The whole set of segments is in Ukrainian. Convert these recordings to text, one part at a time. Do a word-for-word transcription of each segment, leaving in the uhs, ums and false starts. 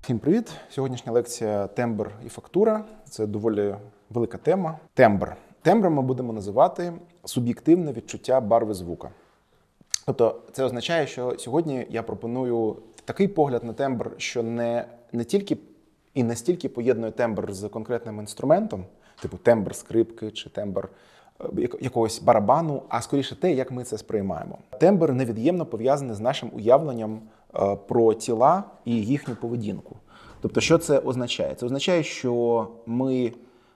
Всім привіт! Сьогоднішня лекція «Тембр і фактура». Це доволі велика тема. Тембр. Тембром ми будемо називати суб'єктивне відчуття барви звука. Тобто це означає, що сьогодні я пропоную такий погляд на тембр, що не, не тільки і не стільки поєднує тембр з конкретним інструментом, типу тембр скрипки чи тембр якогось барабану, а скоріше те, як ми це сприймаємо. Тембр невід'ємно пов'язаний з нашим уявленням про тіла і їхню поведінку. Тобто, що це означає? Це означає, що ми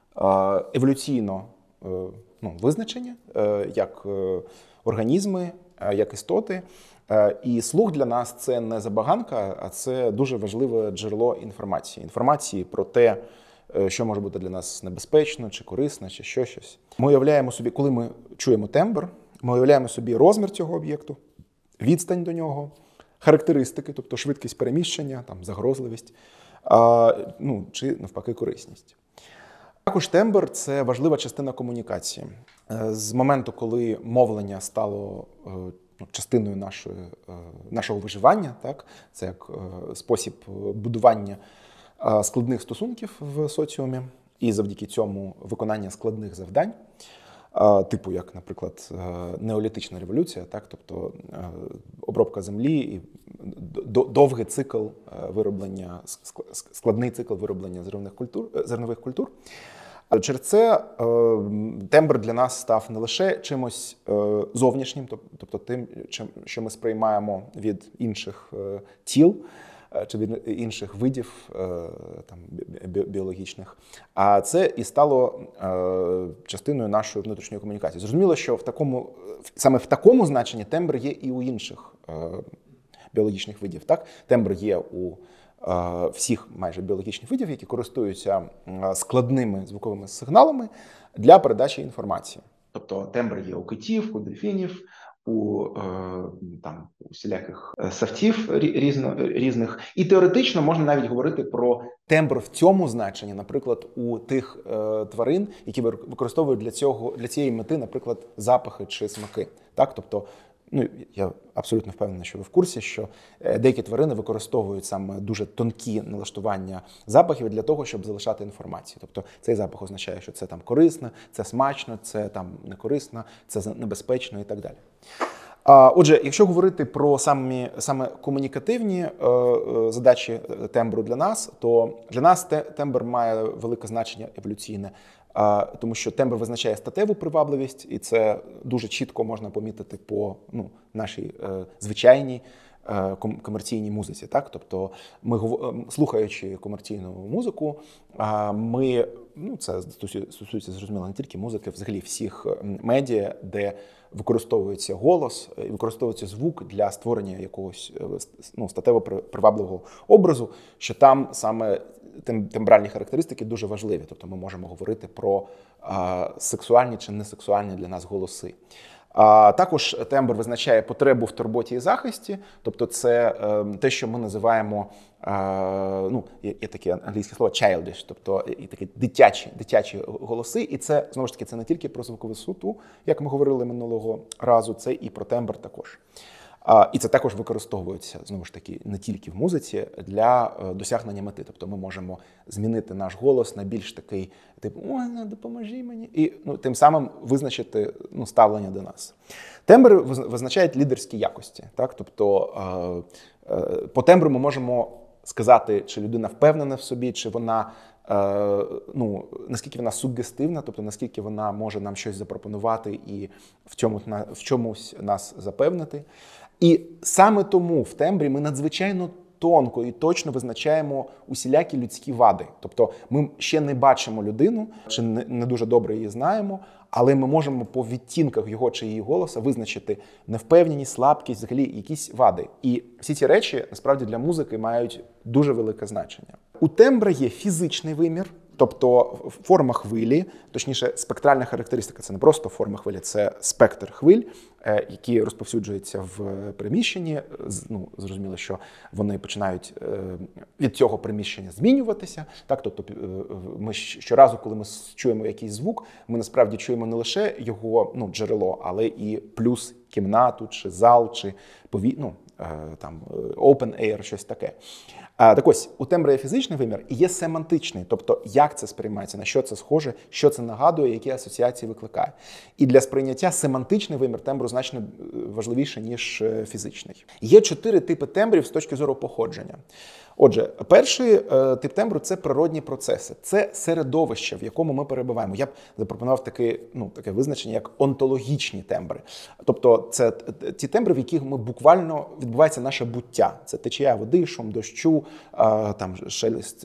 еволюційно ну, визначені як організми, як істоти, і слух для нас – це не забаганка, а це дуже важливе джерело інформації. Інформації про те, що може бути для нас небезпечно, чи корисно, чи що щось. Ми уявляємо собі, коли ми чуємо тембр, ми уявляємо собі розмір цього об'єкту, відстань до нього, характеристики, тобто швидкість переміщення, там, загрозливість, а, ну, чи навпаки корисність. Також тембр – це важлива частина комунікації. З моменту, коли мовлення стало частиною нашої, нашого виживання, так, це як спосіб будування складних стосунків в соціумі і завдяки цьому виконання складних завдань, типу як, наприклад, неолітична революція, так, тобто обробка землі і довгий цикл вироблення, складний цикл вироблення зернових культур, зернових культур. Через це тембр для нас став не лише чимось зовнішнім, тобто тим, що ми сприймаємо від інших тіл, чи від інших видів там, біологічних. А це і стало частиною нашої внутрішньої комунікації. Зрозуміло, що в такому, саме в такому значенні тембр є і у інших біологічних видів. Так? Тембр є у всіх майже біологічних видів, які користуються складними звуковими сигналами для передачі інформації. Тобто тембр є у китів, у дельфінів, у там, усіляких савців різно, різних. І теоретично можна навіть говорити про тембр в цьому значенні, наприклад, у тих е, тварин, які використовують для цього, для цієї мети, наприклад, запахи чи смаки. Так? Тобто, ну, я абсолютно впевнений, що ви в курсі, що деякі тварини використовують саме дуже тонкі налаштування запахів для того, щоб залишати інформацію. Тобто цей запах означає, що це там корисно, це смачно, це там не корисно, це небезпечно і так далі. Отже, якщо говорити про самі, саме комунікативні е, задачі тембру для нас, то для нас тембр має велике значення еволюційне, е, тому що тембр визначає статеву привабливість, і це дуже чітко можна помітити по ну, нашій е, звичайній е, комерційній музиці. Так? Тобто ми, слухаючи комерційну музику, е, ми, ну, це стосується, зрозуміло, не тільки музики, взагалі всіх медіа, де використовується голос і використовується звук для створення якогось ну, статево привабливого образу, що там саме тембральні характеристики дуже важливі. Тобто ми можемо говорити про а, сексуальні чи несексуальні для нас голоси. А також тембр визначає потребу в турботі і захисті, тобто це е, те, що ми називаємо, е, ну, є, є таке англійське слово childish, тобто і такі дитячі, дитячі голоси, і це, знову ж таки, це не тільки про звукову висоту, як ми говорили минулого разу, це і про тембр також. А, і це також використовується, знову ж таки, не тільки в музиці, для е, досягнення мети. Тобто ми можемо змінити наш голос на більш такий, типу, ой, допоможи мені, і ну, тим самим визначити ну, ставлення до нас. Тембр визначають лідерські якості. Так? Тобто е, е, по тембру ми можемо сказати, чи людина впевнена в собі, чи вона, е, ну, наскільки вона сугестивна, тобто наскільки вона може нам щось запропонувати і в, цьому, в чомусь нас запевнити. І саме тому в тембрі ми надзвичайно тонко і точно визначаємо усілякі людські вади. Тобто ми ще не бачимо людину, чи не, не дуже добре її знаємо, але ми можемо по відтінках його чи її голоса визначити невпевненість, слабкість, взагалі якісь вади. І всі ці речі, насправді, для музики мають дуже велике значення. У тембра є фізичний вимір, тобто форма хвилі, точніше спектральна характеристика. Це не просто форма хвилі, це спектр хвиль, які розповсюджуються в приміщенні. Ну, зрозуміло, що вони починають від цього приміщення змінюватися. Так, тобто ми щоразу, коли ми чуємо якийсь звук, ми насправді чуємо не лише його ну, джерело, але і плюс кімнату, чи зал, чи пові... ну, там open air, щось таке. Так ось, у тембру є фізичний вимір і є семантичний, тобто як це сприймається, на що це схоже, що це нагадує, які асоціації викликає. І для сприйняття семантичний вимір тембру значно важливіше, ніж фізичний. Є чотири типи тембрів з точки зору походження. Отже, перший тип тембру – це природні процеси. Це середовище, в якому ми перебуваємо. Я б запропонував таке, ну, таке визначення, як онтологічні тембри. Тобто це ті тембри, в яких ми буквально відбувається наше буття. Це течія води, шум дощу, там шелест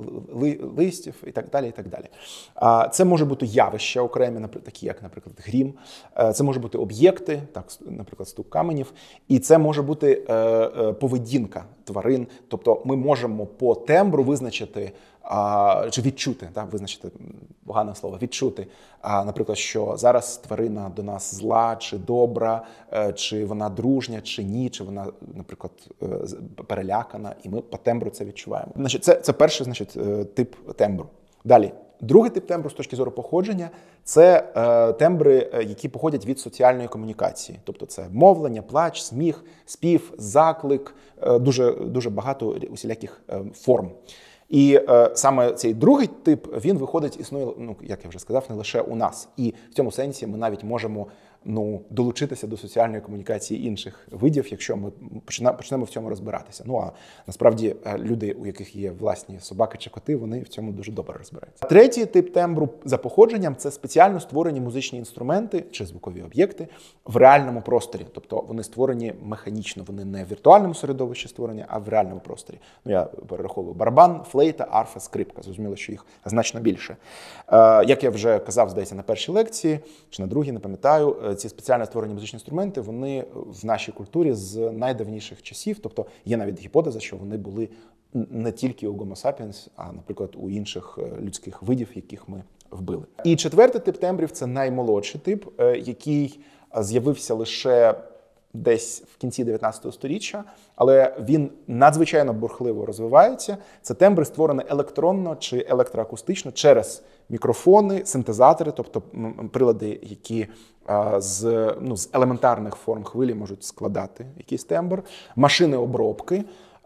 листів і так далі, і так далі. Це може бути явища окремі, такі як, наприклад, грім. Це може бути об'єкти, так, наприклад, стук каменів. І це може бути поведінка тварин. Тобто ми можемо по тембру визначити, а, чи відчути, так, визначити, погане слово, відчути, а, наприклад, що зараз тварина до нас зла, чи добра, чи вона дружня, чи ні, чи вона, наприклад, перелякана, і ми по тембру це відчуваємо. Значить, це, це перший, значить, тип тембру. Далі. Другий тип тембру з точки зору походження – це е, тембри, які походять від соціальної комунікації. Тобто це мовлення, плач, сміх, спів, заклик, е, дуже, дуже багато усіляких е, форм. І е, саме цей другий тип, він виходить, існує, ну, як я вже сказав, не лише у нас. І в цьому сенсі ми навіть можемо, ну, долучитися до соціальної комунікації інших видів, якщо ми почнемо в цьому розбиратися. Ну, а насправді люди, у яких є власні собаки чи коти, вони в цьому дуже добре розбираються. Третій тип тембру за походженням – це спеціально створені музичні інструменти чи звукові об'єкти в реальному просторі. Тобто вони створені механічно, вони не в віртуальному середовищі створені, а в реальному просторі. Ну, я перераховую: барабан, флейта, арфа, скрипка. Зрозуміло, що їх значно більше. Як я вже казав, здається, на першій лекції, чи на другій, не пам'ятаю, ці спеціально створені музичні інструменти, вони в нашій культурі з найдавніших часів, тобто є навіть гіпотеза, що вони були не тільки у Homo sapiens, а, наприклад, у інших людських видів, яких ми вбили. І четвертий тип тембрів – це наймолодший тип, який з'явився лише десь в кінці дев'ятнадцятого сторіччя, але він надзвичайно бурхливо розвивається. Це тембри, створені електронно чи електроакустично через мікрофони, синтезатори, тобто прилади, які з, ну, з елементарних форм хвилі можуть складати якийсь тембр, машини обробки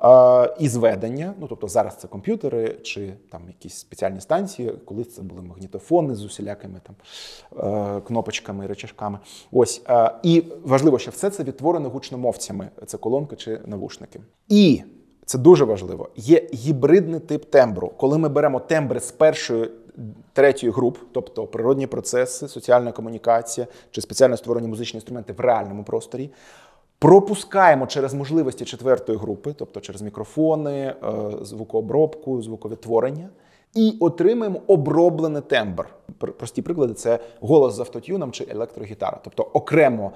і зведення, ну, тобто зараз це комп'ютери чи там якісь спеціальні станції, колись це були магнітофони з усілякими там кнопочками і рычажками. Ось. І важливо, що все це відтворено гучномовцями, це колонки чи навушники. І, це дуже важливо, є гібридний тип тембру. Коли ми беремо тембри з першої, третьої груп, тобто природні процеси, соціальна комунікація чи спеціально створені музичні інструменти в реальному просторі, пропускаємо через можливості четвертої групи, тобто через мікрофони, звукообробку, звуковідтворення, і отримаємо оброблений тембр. Прості приклади – це голос з автотюном чи електрогітара. Тобто окремо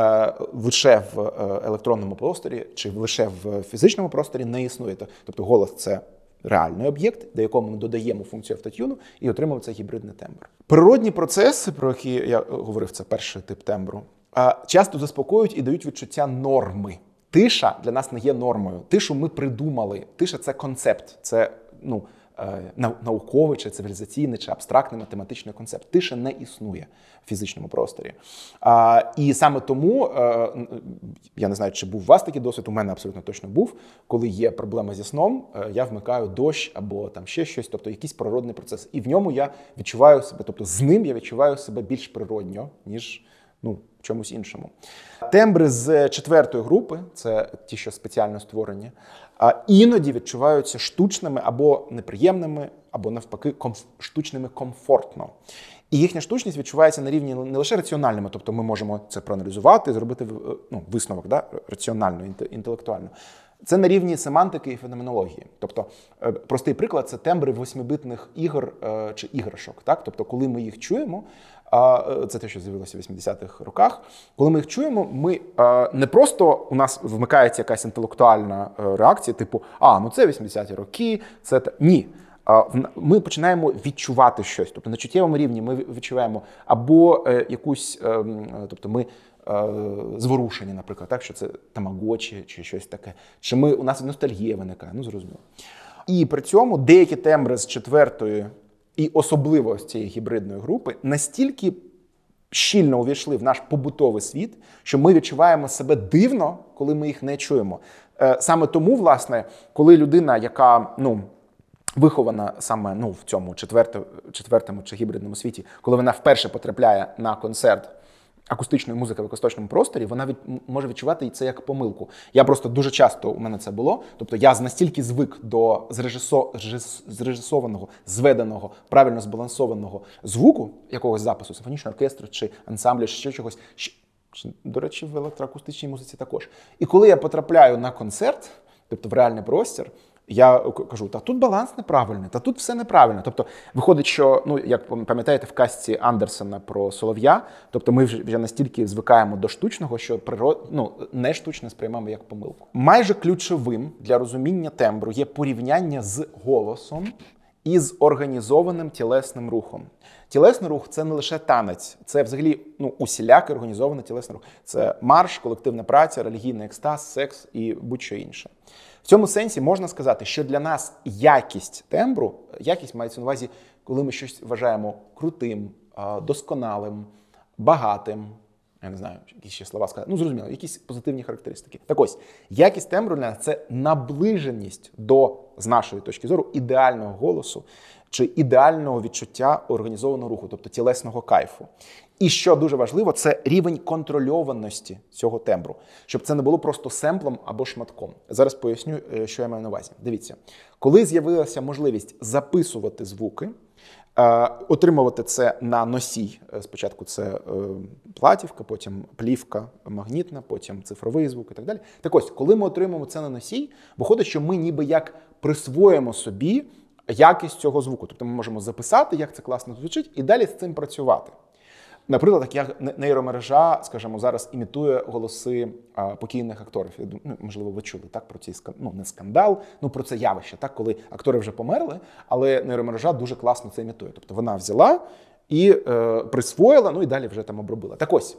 лише в електронному просторі чи лише в фізичному просторі не існує. Тобто голос – це реальний об'єкт, до якого ми додаємо функцію автотюну і отримуємо цей гібридний тембр. Природні процеси, про які я говорив, це перший тип тембру, часто заспокоюють і дають відчуття норми. Тиша для нас не є нормою. Тишу ми придумали. Тиша – це концепт, це, ну, науковий, чи цивілізаційний, чи абстрактний математичний концепт. Тиша не існує в фізичному просторі. І саме тому, я не знаю, чи був у вас такий досвід, у мене абсолютно точно був, коли є проблема зі сном, я вмикаю дощ або там ще щось, тобто якийсь природний процес. І в ньому я відчуваю себе, тобто з ним я відчуваю себе більш природньо, ніж, ну, в чомусь іншому. Тембри з четвертої групи, це ті, що спеціально створені, іноді відчуваються штучними або неприємними, або навпаки комф... штучними комфортно. І їхня штучність відчувається на рівні не лише раціональними, тобто ми можемо це проаналізувати, зробити, ну, висновок, да, раціонально, інтелектуально. Це на рівні семантики і феноменології. Тобто, простий приклад – це тембри восьмибитних ігор чи іграшок. Так? Тобто, коли ми їх чуємо, це те, що з'явилося в вісімдесятих роках, коли ми їх чуємо, ми не просто у нас вмикається якась інтелектуальна реакція, типу, а, ну це вісімдесяті роки, це те. Ні. Ми починаємо відчувати щось. Тобто, на чуттєвому рівні ми відчуваємо або якусь, тобто ми зворушені, наприклад, так, що це тамагочі чи щось таке. Чи ми, у нас ностальгія виникає, ну зрозуміло. І при цьому деякі тембри з четвертої і особливо з цієї гібридної групи настільки щільно увійшли в наш побутовий світ, що ми відчуваємо себе дивно, коли ми їх не чуємо. Саме тому, власне, коли людина, яка, ну, вихована саме, ну, в цьому четвертому, четвертому чи гібридному світі, коли вона вперше потрапляє на концерт акустичної музики в акустичному просторі, вона від, може відчувати це як помилку. Я просто дуже часто, у мене це було, тобто я настільки звик до зрежисо, зрежисованого, зведеного, правильно збалансованого звуку якогось запису, симфонічного оркестру чи ансамблю, чи ще чогось, до речі, в електроакустичній музиці також. І коли я потрапляю на концерт, тобто в реальний простір, я кажу, та тут баланс неправильний, та тут все неправильно. Тобто виходить, що, ну, як пам'ятаєте в казці Андерсена про солов'я, тобто ми вже настільки звикаємо до штучного, що природ, ну, не штучне сприймаємо як помилку. Майже ключовим для розуміння тембру є порівняння з голосом і з організованим тілесним рухом. Тілесний рух – це не лише танець, це взагалі, ну, усілякий організований тілесний рух. Це марш, колективна праця, релігійний екстаз, секс і будь-що інше. В цьому сенсі можна сказати, що для нас якість тембру, якість мається на увазі, коли ми щось вважаємо крутим, досконалим, багатим, я не знаю, які ще слова сказати, ну, зрозуміло, якісь позитивні характеристики. Так ось, якість тембру для нас – це наближеність до, з нашої точки зору, ідеального голосу чи ідеального відчуття організованого руху, тобто тілесного кайфу. І що дуже важливо, це рівень контрольованості цього тембру, щоб це не було просто семплом або шматком. Зараз поясню, що я маю на увазі. Дивіться, коли з'явилася можливість записувати звуки, отримувати це на носій, спочатку це платівка, потім плівка магнітна, потім цифровий звук і так далі. Так ось, коли ми отримуємо це на носій, виходить, що ми ніби як присвоїмо собі якість цього звуку. Тобто ми можемо записати, як це класно звучить, і далі з цим працювати. Наприклад, як нейромережа, скажімо, зараз імітує голоси а, покійних акторів. Я думаю, ну, можливо, ви чули так про цей ну, не скандал, ну про це явище, так, коли актори вже померли, але нейромережа дуже класно це імітує. Тобто вона взяла і е, присвоїла, ну і далі вже там обробила. Так ось,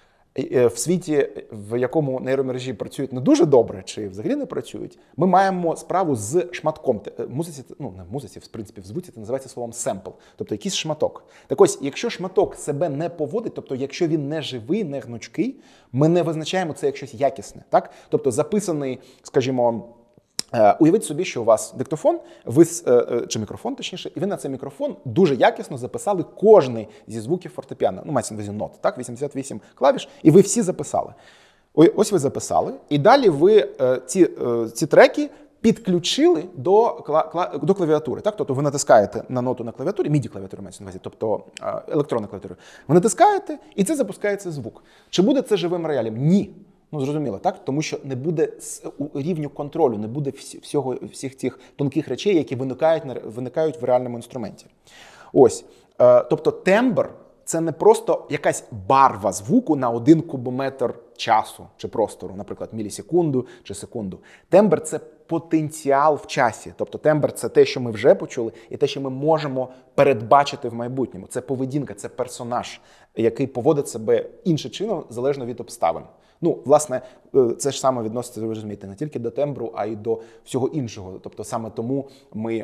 в світі, в якому нейромережі працюють не дуже добре, чи взагалі не працюють, ми маємо справу з шматком. Музиці, ну не в музиці, в принципі, в звуці це називається словом семпл, тобто якийсь шматок. Так ось, якщо шматок себе не поводить, тобто якщо він не живий, не гнучкий, ми не визначаємо це як щось якісне. Так? Тобто записаний, скажімо, уявіть собі, що у вас диктофон, ви, чи мікрофон, точніше, і ви на цей мікрофон дуже якісно записали кожний зі звуків фортепіано, ну, мається на увазі нот, так, вісімдесят вісім клавіш, і ви всі записали. Ось ви записали, і далі ви ці, ці треки підключили до, до клавіатури. Так? Тобто ви натискаєте на ноту на клавіатурі, міді-клавіатуру мається на увазі, тобто електронна клавіатура. Ви натискаєте, і це запускається звук. Чи буде це живим роялем? Ні. Ну, зрозуміло, так? Тому що не буде рівню контролю, не буде всього, всіх цих тонких речей, які виникають, виникають в реальному інструменті. Ось. Тобто тембр – це не просто якась барва звуку на один кубометр часу чи простору, наприклад, мілісекунду чи секунду. Тембр – це потенціал в часі. Тобто тембр – це те, що ми вже почули, і те, що ми можемо передбачити в майбутньому. Це поведінка, це персонаж, який поводить себе іншим чином, залежно від обставин. Ну, власне, це ж саме відноситься, ви розумієте, не тільки до тембру, а й до всього іншого. Тобто саме тому ми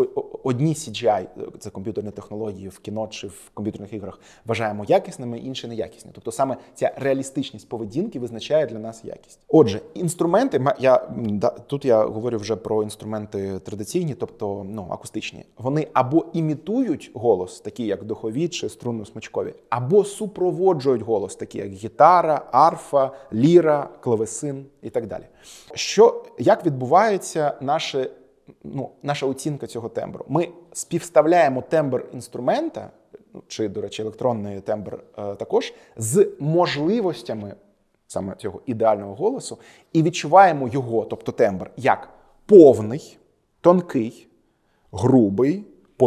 одні сі джі ай, це комп'ютерні технології в кіно чи в комп'ютерних іграх, вважаємо якісними, інші неякісні. Тобто саме ця реалістичність поведінки визначає для нас якість. Отже, інструменти, я, тут я говорю вже про інструменти традиційні, тобто ну, акустичні, вони або імітують голос, такі як духові чи струнно-смичкові, або супроводжують голос, такі як гітара, арфа, ліра, клавесин і так далі. Що, як відбувається наше, ну, наша оцінка цього тембру? Ми співставляємо тембр інструмента, чи, до речі, електронний тембр е, також, з можливостями саме цього ідеального голосу і відчуваємо його, тобто тембр, як повний, тонкий, грубий,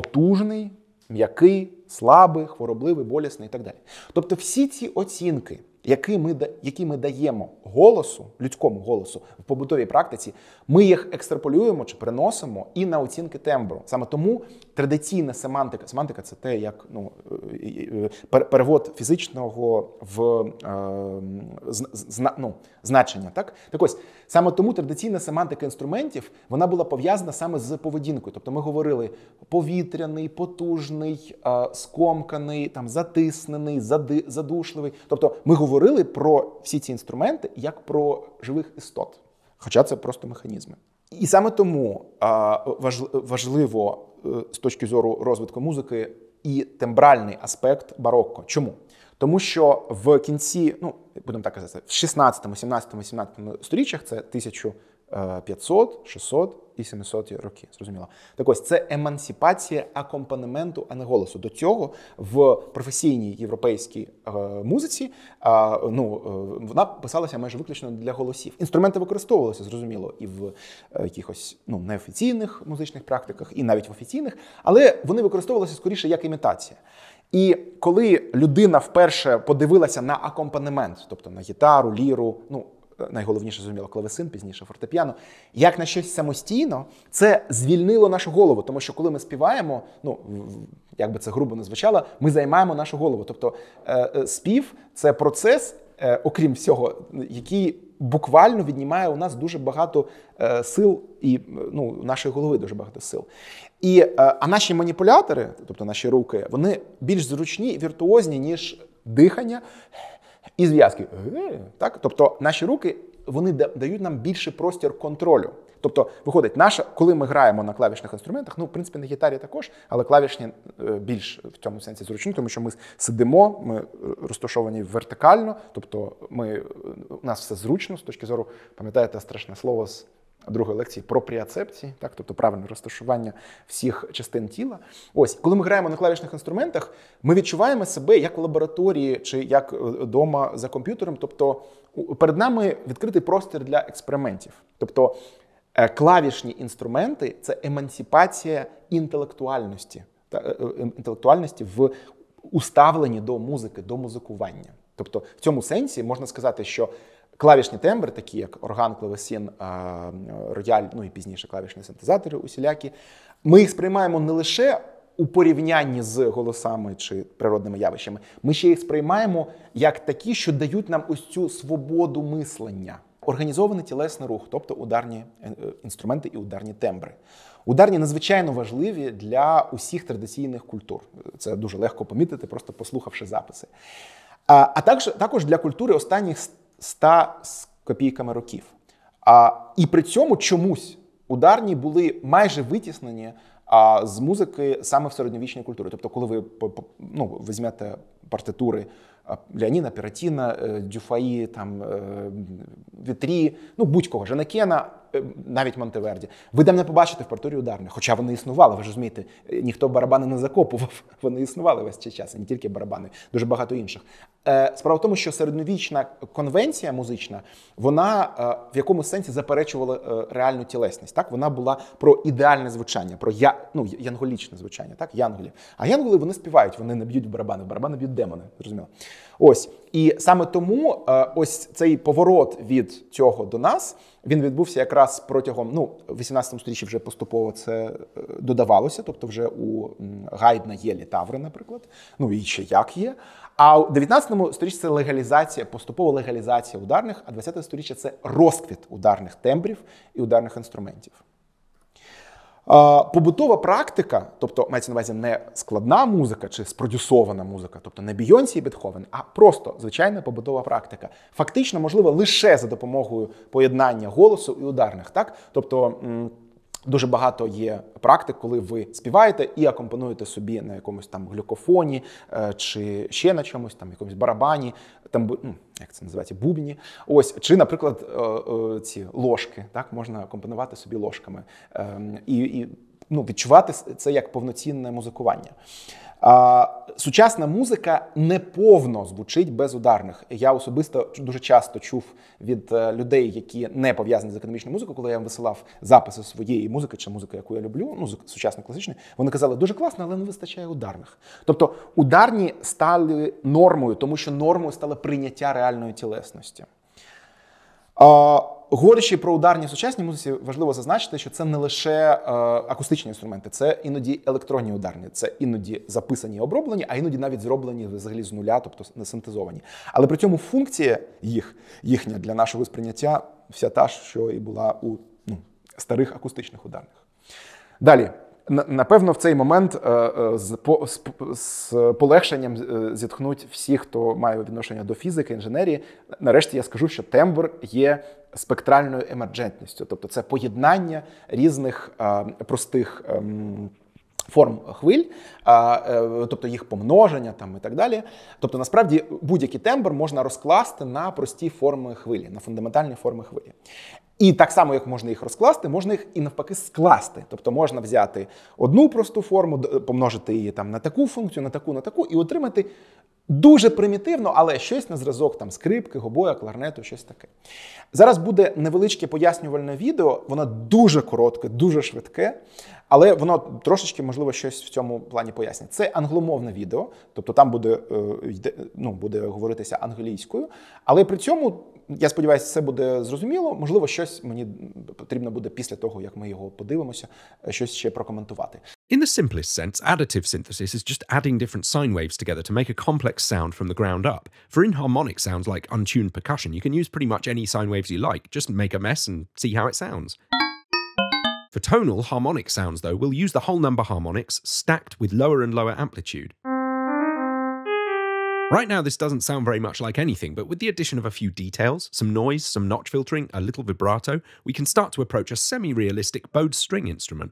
потужний, м'який, слабий, хворобливий, болісний і так далі. Тобто всі ці оцінки який ми, який ми даємо голосу, людському голосу в побутовій практиці, ми їх екстраполюємо чи переносимо і на оцінки тембру. Саме тому традиційна семантика, семантика – це те, як ну, перевод фізичного в е, зна, ну, значення. Так? Так ось, саме тому традиційна семантика інструментів, вона була пов'язана саме з поведінкою. Тобто ми говорили повітряний, потужний, е, скомканий, там, затиснений, зади, задушливий. Тобто ми говорили про всі ці інструменти як про живих істот. Хоча це просто механізми. І саме тому важливо з точки зору розвитку музики і тембральний аспект барокко. Чому? Тому що в кінці, ну, будемо так казати, в шістнадцятому, сімнадцятому, сімнадцятому сторіччях, це тисяча п'ятсот, шістсот і сімсот роки, зрозуміло. Так ось, це емансипація акомпанементу, а не голосу. До цього в професійній європейській е, музиці е, ну, е, вона писалася майже виключно для голосів. Інструменти використовувалися, зрозуміло, і в е, якихось ну, неофіційних музичних практиках, і навіть в офіційних, але вони використовувалися скоріше як імітація. І коли людина вперше подивилася на акомпанемент, тобто на гітару, ліру, ну, найголовніше, зрозуміло, клавесин, пізніше фортепіано, як на щось самостійно, це звільнило нашу голову. Тому що коли ми співаємо, ну, як би це грубо не звучало, ми займаємо нашу голову. Тобто спів – це процес, окрім всього, який буквально віднімає у нас дуже багато сил і ну, нашої голови дуже багато сил. І, а наші маніпулятори, тобто наші руки, вони більш зручні і віртуозні, ніж дихання і зв'язки. Так? Тобто наші руки, вони дають нам більше простір контролю. Тобто, виходить, наша, коли ми граємо на клавішних інструментах, ну, в принципі, на гітарі також, але клавішні більш в цьому сенсі зручні, тому що ми сидимо, ми розташовані вертикально, тобто ми, у нас все зручно з точки зору, пам'ятаєте страшне слово з другої лекції про пріацепції, так, тобто правильне розташування всіх частин тіла. Ось, коли ми граємо на клавішних інструментах, ми відчуваємо себе як в лабораторії чи як вдома за комп'ютером, тобто перед нами відкритий простір для експериментів. Тобто клавішні інструменти – це емансипація інтелектуальності, інтелектуальності в уставленні до музики, до музикування. Тобто в цьому сенсі можна сказати, що клавішні тембри, такі як орган, клавесин, рояль, ну і пізніше клавішні синтезатори усілякі, ми їх сприймаємо не лише у порівнянні з голосами чи природними явищами, ми ще їх сприймаємо як такі, що дають нам ось цю свободу мислення. Організований тілесний рух, тобто ударні інструменти і ударні тембри. Ударні надзвичайно важливі для усіх традиційних культур. Це дуже легко помітити, просто послухавши записи. А, а також, також для культури останніх ста з копійками років. А, і при цьому чомусь ударні були майже витіснені а, з музики саме в середньовічній культурі. Тобто, коли ви ну, візьмете партитури Леоніна, Піратіна, Дюфаї, там, Вітрі, ну будь-кого, Жанекена, навіть Монтеверді. Ви там не побачите в партитурі ударних, хоча вони існували, ви ж розумієте, ніхто барабани не закопував, вони існували весь цей час, і не тільки барабани, дуже багато інших. Справа в тому, що середньовічна конвенція музична, вона в якомусь сенсі заперечувала реальну тілесність. Так? Вона була про ідеальне звучання, про я, ну, янголічне звучання, так? Янголів. А янголи, вони співають, вони не б'ють в барабани, в барабани б'ють демони, зрозуміло. Ось. І саме тому ось цей поворот від цього до нас, він відбувся якраз протягом, ну, в вісімнадцятому сторіччі вже поступово це додавалося, тобто вже у Гайдна є літаври, наприклад, ну і ще як є. А у дев'ятнадцятому сторіччі це легалізація, поступова легалізація ударних, а двадцяте сторіччя це розквіт ударних тембрів і ударних інструментів. Побутова практика, тобто мається на увазі не складна музика чи спродюсована музика, тобто не Бійонсі і Бетховен, а просто звичайна побутова практика. Фактично можлива лише за допомогою поєднання голосу і ударних. Так? Тобто дуже багато є практик, коли ви співаєте і акомпануєте собі на якомусь там глюкофоні чи ще на чомусь, там якомусь барабані, там, ну, як це називається, бубні. Ось, чи, наприклад, ці ложки, так, можна акомпанувати собі ложками і, і ну, відчувати це як повноцінне музикування. А, сучасна музика неповно звучить без ударних. Я особисто дуже часто чув від людей, які не пов'язані з академічною музикою, коли я їм висилав записи своєї музики чи музики, яку я люблю, ну, сучасно класичної, вони казали, дуже класно, але не вистачає ударних. Тобто ударні стали нормою, тому що нормою стало прийняття реальної тілесності. А, говорячи про ударні в сучасній музиці, важливо зазначити, що це не лише е, акустичні інструменти, це іноді електронні ударні, це іноді записані і оброблені, а іноді навіть зроблені взагалі з нуля, тобто не синтезовані. Але при цьому функція їх, їхня для нашого сприйняття вся та, що і була у ну, старих акустичних ударних. Далі. Напевно, в цей момент з, з, з полегшенням зітхнуть всі, хто має відношення до фізики, інженерії. Нарешті я скажу, що тембр є спектральною емерджентністю. Тобто це поєднання різних а, простих а, форм хвиль, а, тобто їх помноження там, і так далі. Тобто, насправді, будь-який тембр можна розкласти на прості форми хвилі, на фундаментальні форми хвилі. І так само, як можна їх розкласти, можна їх і навпаки скласти. Тобто можна взяти одну просту форму, помножити її там на таку функцію, на таку, на таку, і отримати дуже примітивно, але щось на зразок там скрипки, гобоя, кларнету, щось таке. Зараз буде невеличке пояснювальне відео, воно дуже коротке, дуже швидке, але воно трошечки, можливо, щось в цьому плані пояснює. Це англомовне відео, тобто там буде, ну, буде говоритися англійською, але при цьому, я сподіваюся, це буде зрозуміло, можливо, щось мені потрібно буде після того, як ми його подивимося, щось ще прокоментувати. In the simplest sense, additive synthesis is just adding different sine waves together to make a complex sound from the ground up. For inharmonic sounds like untuned percussion, you can use pretty much any sine waves you like, just make a mess and see how it sounds. For tonal harmonic sounds, though, we'll use the whole number harmonics stacked with lower and lower amplitude. Right now, this doesn't sound very much like anything, but with the addition of a few details, some noise, some notch filtering, a little vibrato, we can start to approach a semi-realistic bowed string instrument.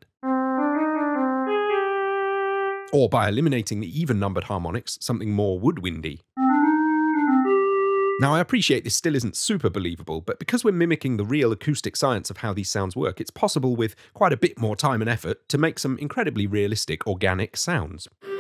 Or by eliminating the even-numbered harmonics, something more woodwindy. Now, I appreciate this still isn't super believable, but because we're mimicking the real acoustic science of how these sounds work, it's possible with quite a bit more time and effort to make some incredibly realistic organic sounds.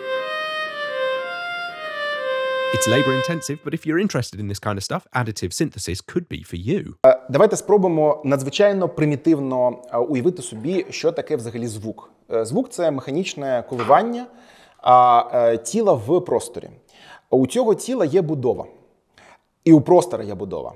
It's labor-intensive, but if you're interested in this kind of stuff, additive synthesis could be for you. Давайте спробуємо надзвичайно примітивно уявити собі, що таке взагалі звук. Звук – це механічне коливання тіла в просторі. У цього тіла є будова. І у простору є будова.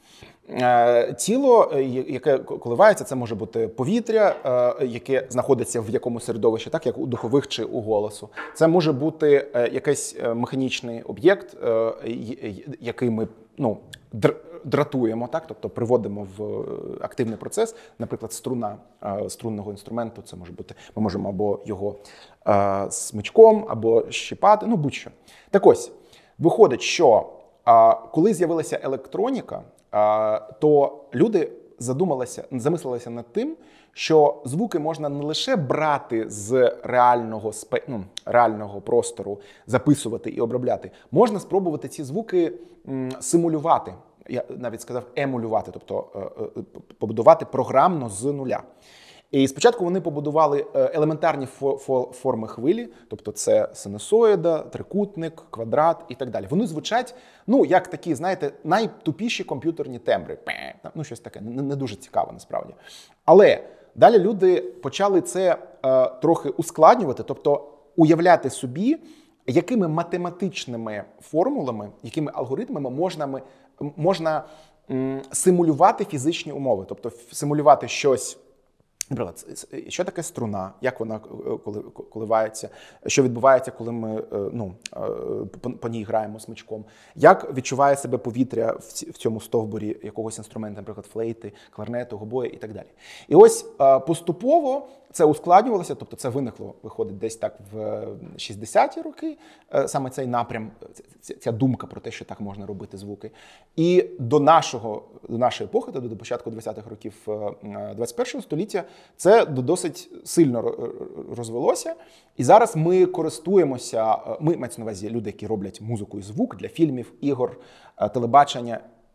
Тіло, яке коливається, це може бути повітря, яке знаходиться в якомусь середовищі, так як у духових чи у голосу. Це може бути якийсь механічний об'єкт, який ми ну, дратуємо, так, тобто приводимо в активний процес. Наприклад, струна струнного інструменту, це може бути, ми можемо або його смичком, або щипати, ну будь-що. Так ось, виходить, що коли з'явилася електроніка, то люди задумалися, замислилися над тим, що звуки можна не лише брати з реального, ну, реального простору, записувати і обробляти. Можна спробувати ці звуки симулювати, я навіть сказав емулювати, тобто побудувати програмно з нуля. І спочатку вони побудували елементарні форми хвилі, тобто це синусоїда, трикутник, квадрат і так далі. Вони звучать, ну, як такі, знаєте, найтупіші комп'ютерні тембри. Ну, щось таке, не дуже цікаво насправді. Але далі люди почали це е, трохи ускладнювати, тобто уявляти собі, якими математичними формулами, якими алгоритмами можна, можна м, симулювати фізичні умови, тобто симулювати щось. Наприклад, що таке струна, як вона коливається, що відбувається, коли ми ну, по ній граємо смичком, як відчуває себе повітря в цьому стовбурі якогось інструменту, наприклад, флейти, кларнету, гобоя і так далі. І ось поступово це ускладнювалося, тобто це виникло, виходить, десь так в шістдесяті роки, саме цей напрям, ця думка про те, що так можна робити звуки. І до нашого, до нашої епохи, до початку двадцятих років двадцять першого століття, це досить сильно розвелося. І зараз ми користуємося, ми, мається на увазі люди, які роблять музику і звук для фільмів, ігор, телебачення,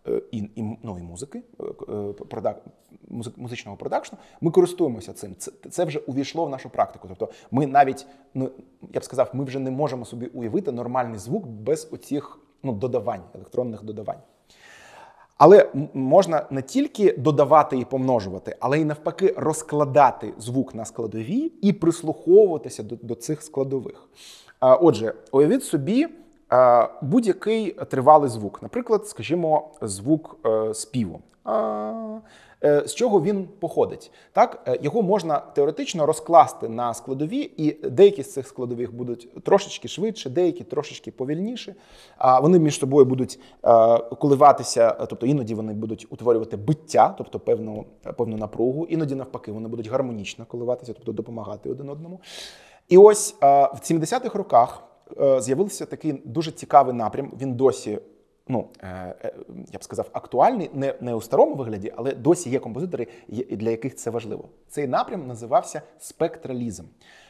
і, і, ну, і музики, продак, музичного продакшну, ми користуємося цим. Це, це вже увійшло в нашу практику. Тобто ми навіть, ну, я б сказав, ми вже не можемо собі уявити нормальний звук без оцих, ну, додавань, електронних додавань. Але можна не тільки додавати і помножувати, але й навпаки розкладати звук на складові і прислуховуватися до, до цих складових. Отже, уявіть собі будь-який тривалий звук. Наприклад, скажімо, звук співу. З чого він походить? Так, його можна теоретично розкласти на складові, і деякі з цих складових будуть трошечки швидше, деякі трошечки повільніше. Вони між собою будуть коливатися, тобто іноді вони будуть утворювати биття, тобто певну, певну напругу, іноді навпаки вони будуть гармонічно коливатися, тобто допомагати один одному. І ось в сімдесятих роках з'явився такий дуже цікавий напрям, він досі, ну, я б сказав, актуальний, не, не у старому вигляді, але досі є композитори, для яких це важливо. Цей напрям називався спектралізм.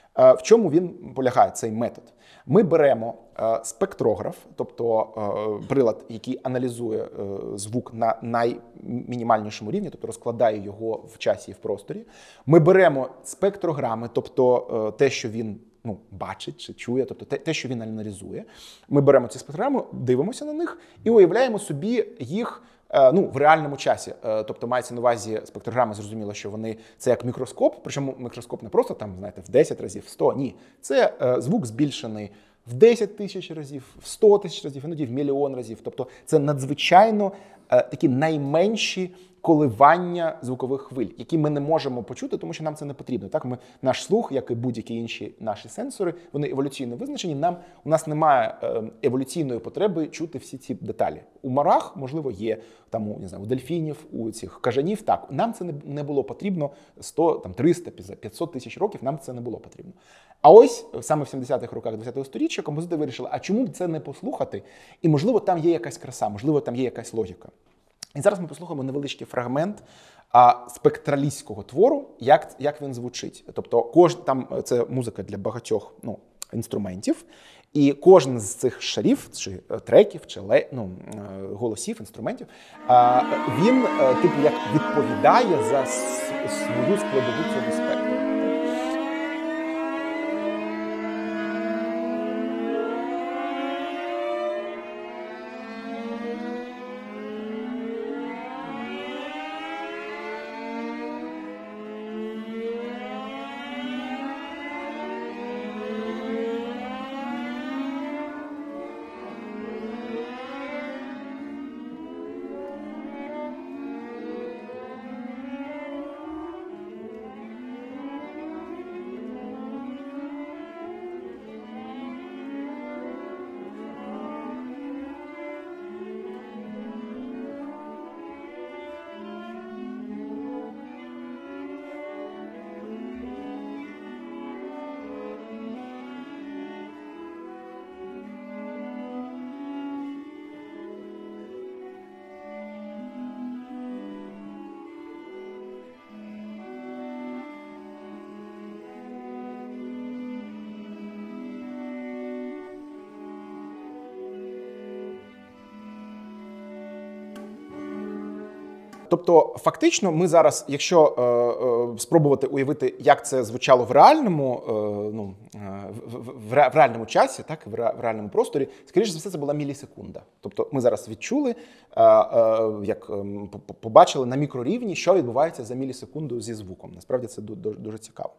В чому він полягає, цей метод? Ми беремо спектрограф, тобто прилад, який аналізує звук на наймінімальнішому рівні, тобто розкладає його в часі і в просторі. Ми беремо спектрограми, тобто те, що він, ну, бачить чи чує, тобто те, те, що він аналізує. Ми беремо ці спектрограми, дивимося на них і уявляємо собі їх, ну, в реальному часі. Тобто мається на увазі спектрограми, зрозуміло, що вони це як мікроскоп, причому мікроскоп не просто там, знаєте, в десять разів, в сто, ні. Це звук збільшений в десять тисяч разів, в сто тисяч разів, іноді в мільйон разів. Тобто це надзвичайно такі найменші коливання звукових хвиль, які ми не можемо почути, тому що нам це не потрібно. Так, ми, наш слух, як і будь-які інші наші сенсори, вони еволюційно визначені. Нам, у нас немає еволюційної потреби чути всі ці деталі. У мурах, можливо, є, там, у, не знаю, у дельфінів, у цих кажанів, так. Нам це не, не було потрібно сто, там, триста, п'ятсот тисяч років, нам це не було потрібно. А ось саме в сімдесятих роках ХХ століття композитори вирішили, а чому б це не послухати? І, можливо, там є якась краса, можливо, там є якась логіка. І зараз ми послухаємо невеличкий фрагмент а, спектралістського твору, як, як він звучить. Тобто кож, там це музика для багатьох, ну, інструментів, і кожен з цих шарів, чи треків, чи ле, ну, голосів, інструментів, а, він типу як відповідає за свою складову цього спектру. Тобто, фактично, ми зараз, якщо е, е, спробувати уявити, як це звучало в реальному, е, ну, в, в, в реальному часі, так, в, ре, в реальному просторі, скоріше за все, це була мілісекунда. Тобто, ми зараз відчули, е, е, як е, побачили на мікрорівні, що відбувається за мілісекунду зі звуком. Насправді, це дуже, дуже цікаво.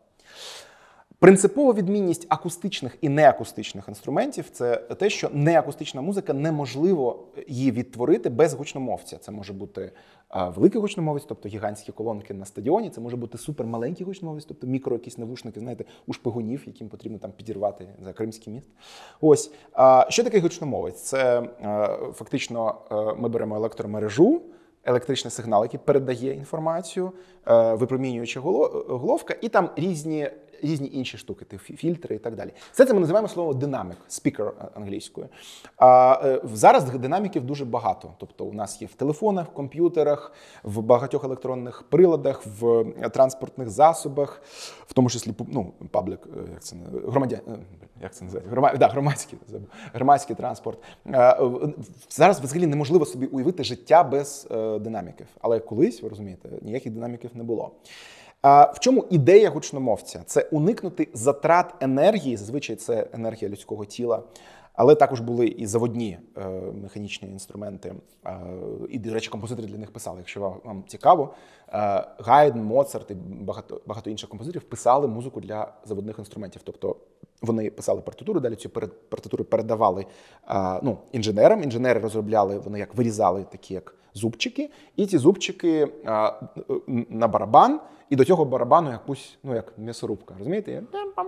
Принципова відмінність акустичних і неакустичних інструментів – це те, що неакустична музика неможливо її відтворити без гучномовця. Це може бути великий гучномовець, тобто гігантські колонки на стадіоні, це може бути супермаленький гучномовець, тобто мікро якісь навушники, знаєте, у шпигунів, яким потрібно там підірвати за Кримський міст. Ось. Що таке гучномовець? Це фактично ми беремо електромережу, електричний сигнал, який передає інформацію, випромінююча головка, і там різні різні інші штуки, типу фільтри і так далі. Все це ми називаємо слово динамік, спікер англійською. А, е, зараз динаміків дуже багато. Тобто у нас є в телефонах, в комп'ютерах, в багатьох електронних приладах, в транспортних засобах, в тому числі, ну, паблік, як це, громадян, як це називається? Грома, да, громадський, громадський транспорт. А, зараз взагалі неможливо собі уявити життя без е, динаміків. Але колись, ви розумієте, ніяких динаміків не було. А в чому ідея гучномовця? Це уникнути затрат енергії, зазвичай це енергія людського тіла, але також були і заводні е, механічні інструменти, е, і, до речі, композитори для них писали. Якщо вам цікаво, е, Гайден, Моцарт і багато, багато інших композиторів писали музику для заводних інструментів. Тобто вони писали партитуру, далі цю партитуру передавали е, ну, інженерам, інженери розробляли, вони як вирізали такі як зубчики, і ці зубчики е, на барабан, і до цього барабану якусь, ну, як м'ясорубка, розумієте?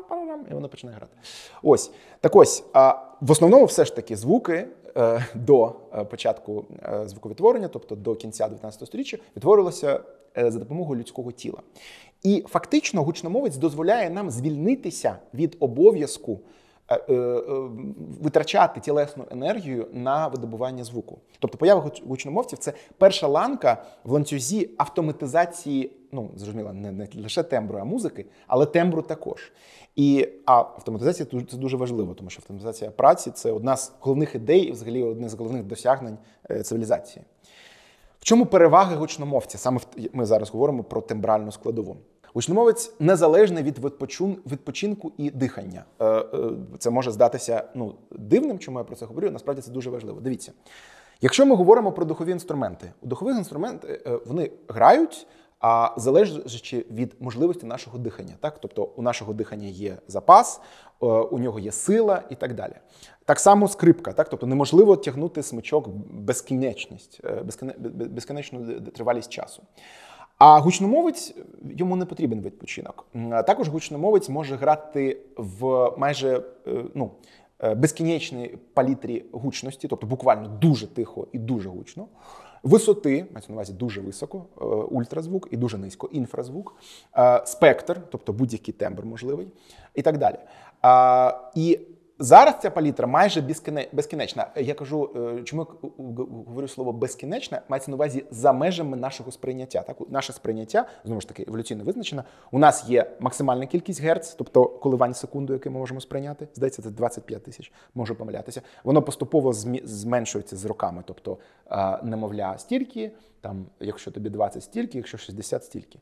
І воно починає грати. Ось. Так ось, а в основному все ж таки звуки е, до початку е, звуковідтворення, тобто до кінця дев'ятнадцятого сторіччя, відтворювалися е, за допомогою людського тіла. І фактично гучномовець дозволяє нам звільнитися від обов'язку е, е, витрачати тілесну енергію на видобування звуку. Тобто поява гучномовців – це перша ланка в ланцюзі автоматизації, ну, зрозуміло, не, не лише тембру, а музики, але тембру також. І а автоматизація – це дуже важливо, тому що автоматизація праці – це одна з головних ідей і взагалі одне з головних досягнень цивілізації. В чому переваги гучномовця? Саме ми зараз говоримо про тембральну складову. Гучномовець незалежний від відпочинку і дихання. Це може здатися, ну, дивним, чому я про це говорю, насправді це дуже важливо. Дивіться, якщо ми говоримо про духові інструменти, у духових інструментах вони грають, а залежачи від можливості нашого дихання. Так? Тобто у нашого дихання є запас, у нього є сила і так далі. Так само скрипка. Так? Тобто неможливо тягнути смичок безкінечність, безкінечну тривалість часу. А гучномовець, йому не потрібен відпочинок. Також гучномовець може грати в майже, ну, безкінечній палітрі гучності, тобто буквально дуже тихо і дуже гучно. Висоти, мається на увазі дуже високо, ультразвук, і дуже низько, інфразвук, спектр, тобто будь-який тембр можливий, і так далі. І зараз ця палітра майже безкінечна. Я кажу, чому я говорю слово безкінечна, мається на увазі за межами нашого сприйняття. Так? Наше сприйняття, знову ж таки, еволюційно визначено. У нас є максимальна кількість герц, тобто коливань секунду, яке ми можемо сприйняти. Здається, це двадцять п'ять тисяч, можу помилятися. Воно поступово зменшується з роками, тобто немовля стільки, там, якщо тобі двадцять стільки, якщо шістдесят стільки.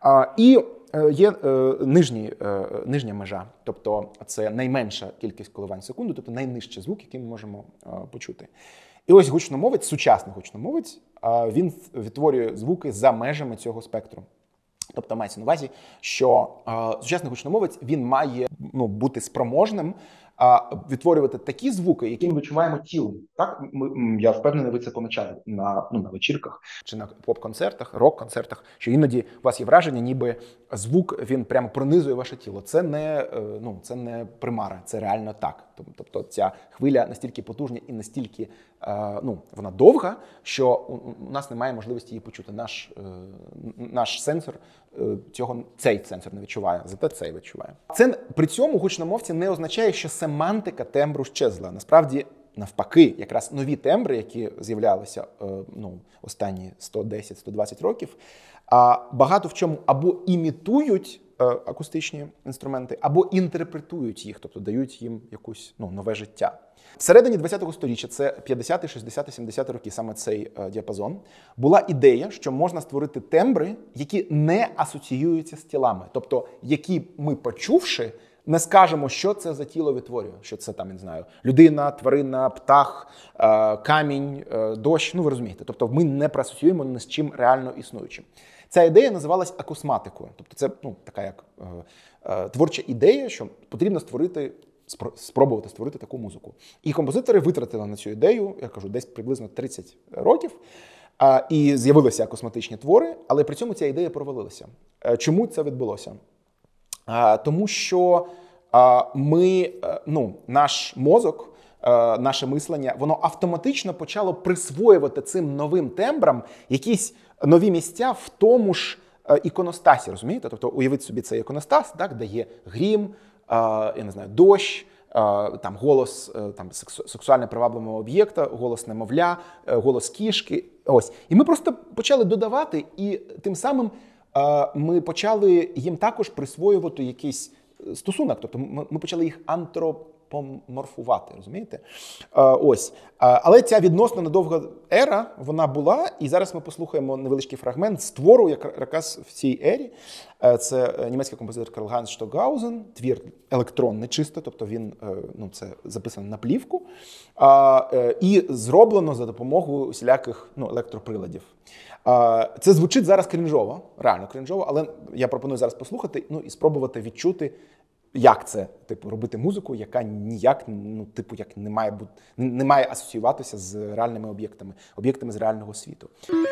І є нижні, нижня межа, тобто це найменша кількість коливань в секунду, тобто найнижчий звук, який ми можемо почути. І ось гучномовець, сучасний гучномовець, він відтворює звуки за межами цього спектру. Тобто мається на увазі, що сучасний гучномовець, він має, ну, бути спроможним відтворювати такі звуки, які ми відчуваємо тілом. Так? Ми, я впевнений, ви це помічали на, ну, на вечірках чи на поп-концертах, рок-концертах, що іноді у вас є враження, ніби звук, він прямо пронизує ваше тіло. Це не, ну, це не примара, це реально так. Тобто ця хвиля настільки потужна і настільки, ну, вона довга, що у нас немає можливості її почути. Наш, наш сенсор цього, цей сенсор не відчуває, зате цей відчуває. Це при цьому гучномовці не означає, що семантика тембру щезла. Насправді, навпаки, якраз нові тембри, які з'являлися, ну, останні сто десять - сто двадцять років, багато в чому або імітують акустичні інструменти, або інтерпретують їх, тобто дають їм якусь, ну, нове життя. Всередині ХХ століття, це п'ятдесяті, шістдесяті, сімдесяті роки, саме цей е, діапазон, була ідея, що можна створити тембри, які не асоціюються з тілами. Тобто, які ми, почувши, не скажемо, що це за тіло відтворює. Що це там, я не знаю, людина, тварина, птах, е, камінь, е, дощ, ну ви розумієте. Тобто ми не проасоціюємо ні з чим реально існуючим. Ця ідея називалась акусматикою. Тобто це, ну, така як е, е, творча ідея, що потрібно створити, спробувати створити таку музику. І композитори витратили на цю ідею, я кажу, десь приблизно тридцять років, е, і з'явилися акусматичні твори, але при цьому ця ідея провалилася. Е, чому це відбулося? Е, тому що е, ми, е, ну, наш мозок, е, наше мислення, воно автоматично почало присвоювати цим новим тембрам якісь нові місця в тому ж е, іконостасі, розумієте? Тобто уявіть собі цей іконостас, так, де є грім, е, я не знаю, дощ, е, там голос е, там, сексу, сексуально привабливого об'єкта, голос немовля, е, голос кішки. Ось. І ми просто почали додавати, і тим самим е, ми почали їм також присвоювати якийсь стосунок. Тобто ми, ми почали їх антропоморфувати, розумієте? Е, ось. Е, але ця відносно недовга ера, вона була, і зараз ми послухаємо невеличкий фрагмент з твору якраз в цій ері. Е, це німецький композитор Карл Ганс Штокгаузен, твір електронний чисто, тобто він, е, ну, це записано на плівку, е, е, і зроблено за допомогою усіляких, ну, електроприладів. Е, це звучить зараз крінжово, реально крінжово, але я пропоную зараз послухати, ну, і спробувати відчути, як це, типу, робити музику, яка ніяк, ну, типу, як не має бути, не має асоціюватися з реальними об'єктами, об'єктами з реального світу.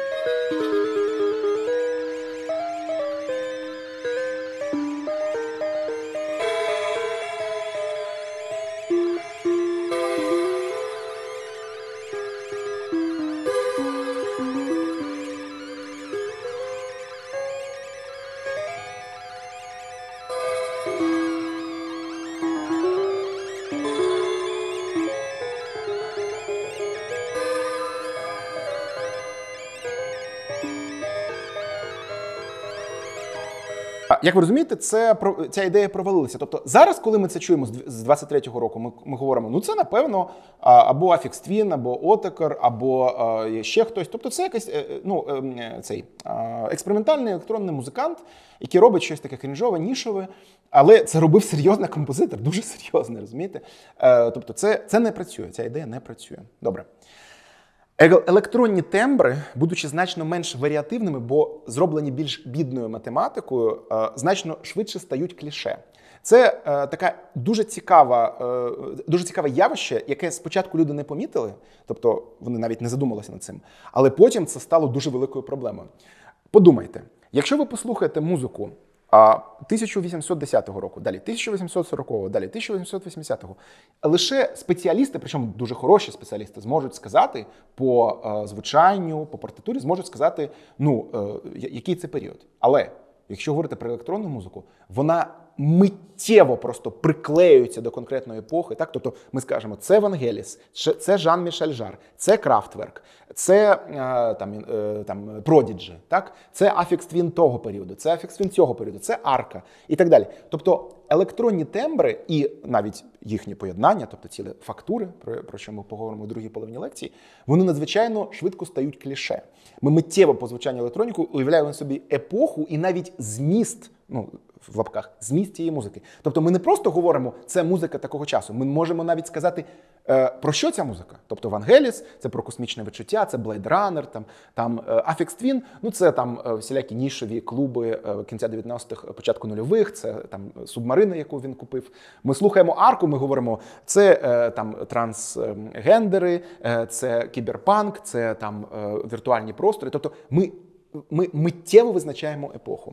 Як ви розумієте, це, ця ідея провалилася. Тобто зараз, коли ми це чуємо з двадцять третього року, ми, ми говоримо, ну це, напевно, або Aphex Twin, або Otakar, або ще хтось. Тобто це якийсь, ну, цей експериментальний електронний музикант, який робить щось таке крінжове, нішове, але це робив серйозний композитор, дуже серйозний, розумієте? Тобто це, це не працює, ця ідея не працює. Добре. Електронні тембри, будучи значно менш варіативними, бо зроблені більш бідною математикою, значно швидше стають кліше. Це така дуже цікава, дуже цікаве явище, яке спочатку люди не помітили, тобто вони навіть не задумалися над цим, але потім це стало дуже великою проблемою. Подумайте, якщо ви послухаєте музику тисяча вісімсот десятого року, далі тисяча вісімсот сорокового, далі тисяча вісімсот вісімдесятого. Лише спеціалісти, причому дуже хороші спеціалісти, зможуть сказати по е, звучанню, по партитурі, зможуть сказати, ну, е, який це період. Але якщо говорити про електронну музику, вона миттєво просто приклеюється до конкретної епохи. Так? Тобто ми скажемо, це Вангеліс, це Жан-Мішель Жар, це Крафтверк, це е, там, е, там, Prodigy, так? Це Aphex Twin того періоду, це Aphex Twin цього періоду, це Арка і так далі. Тобто електронні тембри і навіть їхні поєднання, тобто цілі фактури, про, про що ми поговоримо у другій половині лекції, вони надзвичайно швидко стають кліше. Ми миттєво по звучанню електроніку уявляємо собі епоху і навіть зміст, ну, в лапках, зміст цієї музики. Тобто ми не просто говоримо, це музика такого часу, ми можемо навіть сказати, е, про що ця музика. Тобто Вангеліс – це про космічне відчуття, це Blade Runner, там, там е, Aphex Twin, ну це там е, всілякі нішові клуби е, кінця дев'яностих, початку нульових, це там Субмарина, яку він купив. Ми слухаємо Арку, ми говоримо, це е, там трансгендери, е, це кіберпанк, це там е, віртуальні простори. Тобто ми, ми миттєво визначаємо епоху.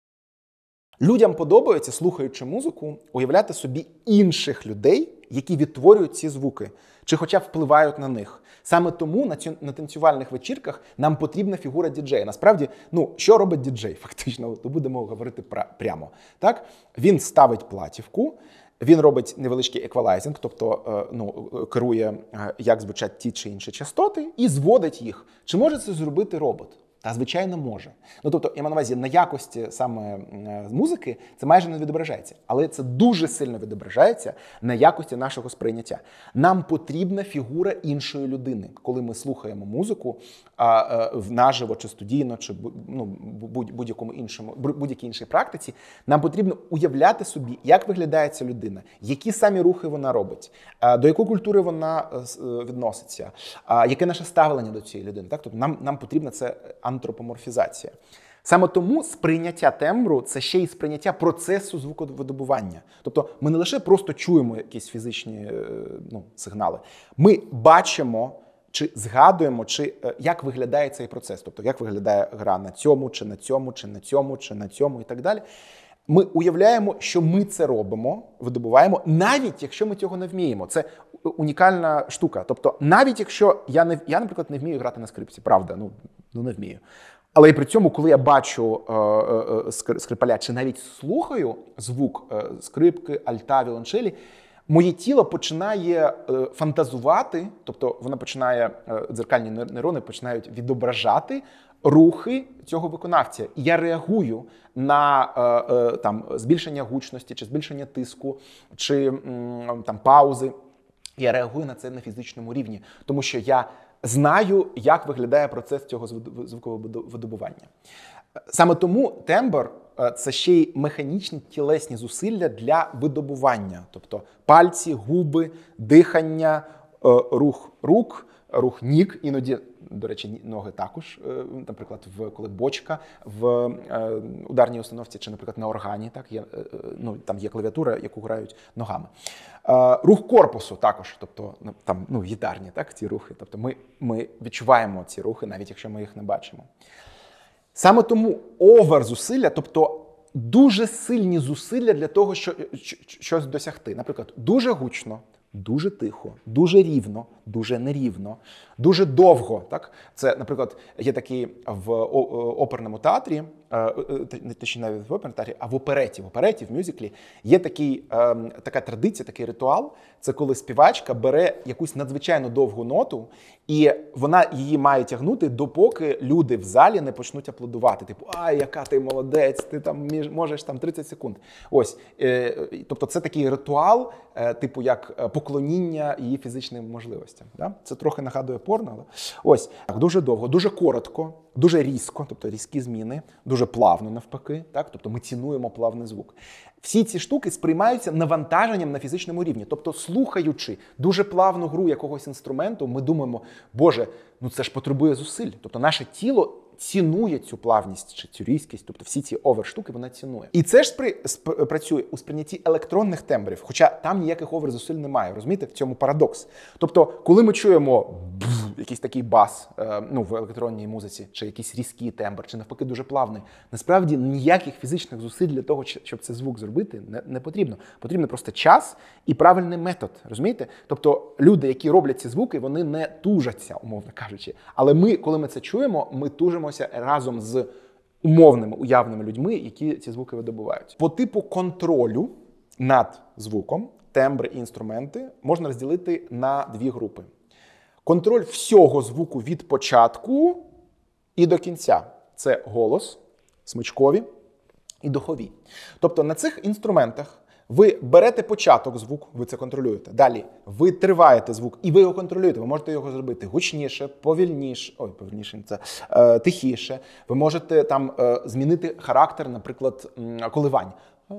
Людям подобається, слухаючи музику, уявляти собі інших людей, які відтворюють ці звуки, чи хоча б впливають на них. Саме тому на, цю, на танцювальних вечірках нам потрібна фігура діджея. Насправді, ну, що робить діджей, фактично, то будемо говорити прямо. Так? Він ставить платівку, він робить невеличкий еквалайзинг, тобто ну, керує, як звучать ті чи інші частоти, і зводить їх. Чи може це зробити робот? Та, звичайно, може. Ну, тобто, я маю на увазі, на якості саме музики це майже не відображається. Але це дуже сильно відображається на якості нашого сприйняття. Нам потрібна фігура іншої людини. Коли ми слухаємо музику а, а, наживо, чи студійно, чи ну, будь-якому іншому, будь-якій іншій практиці, нам потрібно уявляти собі, як виглядає ця людина, які самі рухи вона робить, а, до якої культури вона відноситься, а, яке наше ставлення до цієї людини. Так? Тобто нам, нам потрібно це антропоморфізація. Саме тому сприйняття тембру – це ще й сприйняття процесу звуковидобування. Тобто ми не лише просто чуємо якісь фізичні ну, сигнали, ми бачимо, чи згадуємо, чи як виглядає цей процес. Тобто як виглядає гра на цьому, чи на цьому, чи на цьому, чи на цьому і так далі. Ми уявляємо, що ми це робимо, видобуваємо, навіть якщо ми цього не вміємо. Це унікальна штука. Тобто навіть якщо я, не, я наприклад, не вмію грати на скрипці, правда, ну, ну не вмію. Але і при цьому, коли я бачу е, е, скрипаля, чи навіть слухаю звук е, скрипки, альта, віолончелі, моє тіло починає е, фантазувати, тобто воно починає, е, дзеркальні нейрони починають відображати рухи цього виконавця. І я реагую на е, е, там, збільшення гучності, чи збільшення тиску, чи м, там, паузи. Я реагую на це на фізичному рівні, тому що я знаю, як виглядає процес цього звукового видобування. Саме тому тембр – це ще й механічні тілесні зусилля для видобування. Тобто пальці, губи, дихання, рух рук, рух ніг, іноді, до речі, ноги також, наприклад, в, коли бочка в ударній установці чи, наприклад, на органі, так, є, ну, там є клавіатура, яку грають ногами. Рух корпусу також, тобто там, ну, гітарні, так, ці рухи. Тобто ми, ми відчуваємо ці рухи, навіть якщо ми їх не бачимо. Саме тому овер-зусилля, тобто дуже сильні зусилля для того, щоб щось досягти. Наприклад, дуже гучно, дуже тихо, дуже рівно, дуже нерівно, дуже довго. Так? Це, наприклад, є такий в оперному театрі, точніше навіть в оперному театрі, а в опереті, в опереті, в мюзиклі, є такий, така традиція, такий ритуал. Це коли співачка бере якусь надзвичайно довгу ноту, і вона її має тягнути, допоки люди в залі не почнуть аплодувати. Типу, ай, яка ти молодець, ти там можеш там тридцять секунд. Ось, тобто це такий ритуал, типу як поклоніння її фізичним можливостям. Да? Це трохи нагадує порно, але ось, дуже довго, дуже коротко, дуже різко, тобто різкі зміни, дуже плавно навпаки, так? Тобто ми цінуємо плавний звук. Всі ці штуки сприймаються навантаженням на фізичному рівні. Тобто, слухаючи дуже плавну гру якогось інструменту, ми думаємо, боже, ну це ж потребує зусиль. Тобто наше тіло цінує цю плавність чи цю різкість, тобто всі ці овер-штуки вона цінує. І це ж спри... сп... працює у сприйнятті електронних тембрів, хоча там ніяких овер-зусиль немає. Розумієте, в цьому парадокс. Тобто, коли ми чуємо якийсь такий бас ну, в електронній музиці, чи якийсь різкий тембр, чи навпаки дуже плавний, насправді ніяких фізичних зусиль для того, щоб цей звук зробити, не, не потрібно. Потрібно просто час і правильний метод, розумієте? Тобто люди, які роблять ці звуки, вони не тужаться, умовно кажучи. Але ми, коли ми це чуємо, ми тужимося разом з умовними, уявними людьми, які ці звуки видобувають. По типу контролю над звуком, тембри і інструменти можна розділити на дві групи. Контроль всього звуку від початку і до кінця. Це голос, смичкові і духові. Тобто на цих інструментах ви берете початок звуку, ви це контролюєте. Далі ви триваєте звук і ви його контролюєте. Ви можете його зробити гучніше, повільніше, ой, повільніше, це е, тихіше. Ви можете там е, змінити характер, наприклад, коливань.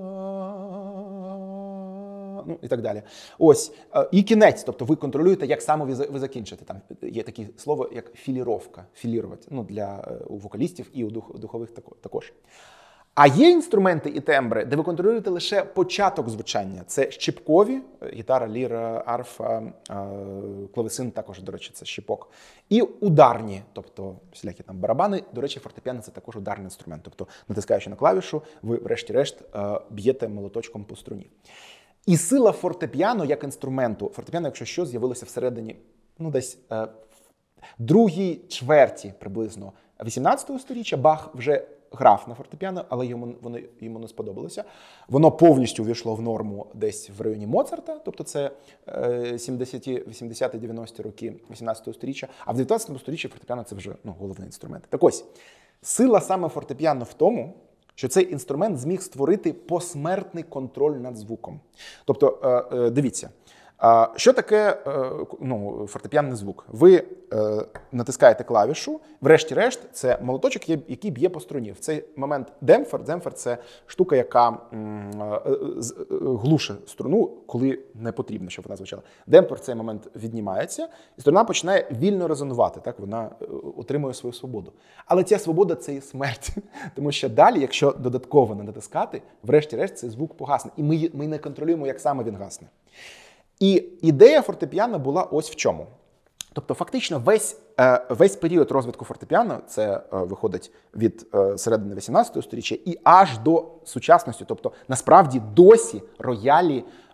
Ну, і так далі. Ось. І кінець, тобто ви контролюєте, як саме ви закінчите. Там є таке слово, як філіровка, філірувати, ну, для у вокалістів і у дух, духових також. А є інструменти і тембри, де ви контролюєте лише початок звучання. Це щіпкові, гітара, ліра, арфа, клавесин також, до речі, це щіпок. І ударні, тобто всілякі там барабани. До речі, фортепіано – це також ударний інструмент. Тобто, натискаючи на клавішу, ви врешті-решт б'єте молоточком по струні. І сила фортепіано як інструменту, фортепіано, якщо що, з'явилося всередині, ну, десь е, другій чверті приблизно вісімнадцятого сторіччя. Бах вже грав на фортепіано, але йому, воно, йому не сподобалося. Воно повністю увійшло в норму десь в районі Моцарта, тобто це е, сімдесяті, вісімдесяті, дев'яності роки вісімнадцятого сторіччя, а в дев'ятнадцятому сторіччі фортепіано – це вже ну, головний інструмент. Так ось, сила саме фортепіано в тому, що цей інструмент зміг створити посмертний контроль над звуком. Тобто, дивіться, що таке ну, фортепіанний звук? Ви натискаєте клавішу, врешті-решт, це молоточок, який б'є по струні. В цей момент демпфер, демпфер – це штука, яка глуше струну, коли не потрібно, щоб вона звучала. Демпфер в цей момент віднімається, і струна починає вільно резонувати, так? Вона отримує свою свободу. Але ця свобода – це і смерть. Тому що далі, якщо додатково не натискати, врешті-решт цей звук погасне. І ми, ми не контролюємо, як саме він гасне. І ідея фортепіано була ось в чому. Тобто фактично весь, весь період розвитку фортепіано, це виходить від середини вісімнадцятого сторіччя і аж до сучасності. Тобто насправді досі роялі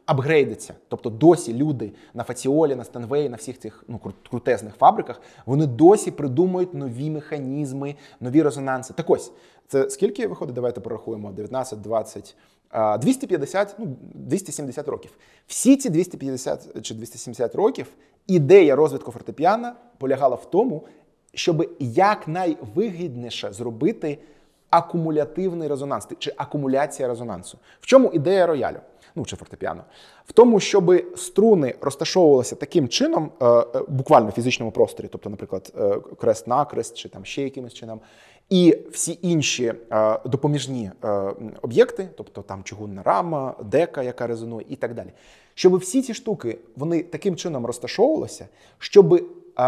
апгрейдиться. Тобто досі люди на Фаціолі, на Стенвеї, на всіх цих ну, крутезних фабриках, вони досі придумують нові механізми, нові резонанси. Так ось, це скільки виходить? Давайте порахуємо. дев'ятнадцять, двадцять, двісті п'ятдесят, ну, двісті сімдесят років. Всі ці двісті п'ятдесят чи двісті сімдесят років ідея розвитку фортепіано полягала в тому, щоб якнайвигідніше зробити акумулятивний резонанс, чи акумуляція резонансу. В чому ідея роялю? Ну, чи фортепіано? В тому, щоб струни розташовувалися таким чином, буквально в фізичному просторі, тобто, наприклад, крест-накрест, чи там ще якимось чином, і всі інші допоміжні об'єкти, тобто там чугунна рама, дека, яка резонує і так далі, щоб всі ці штуки, вони таким чином розташовувалися, щоб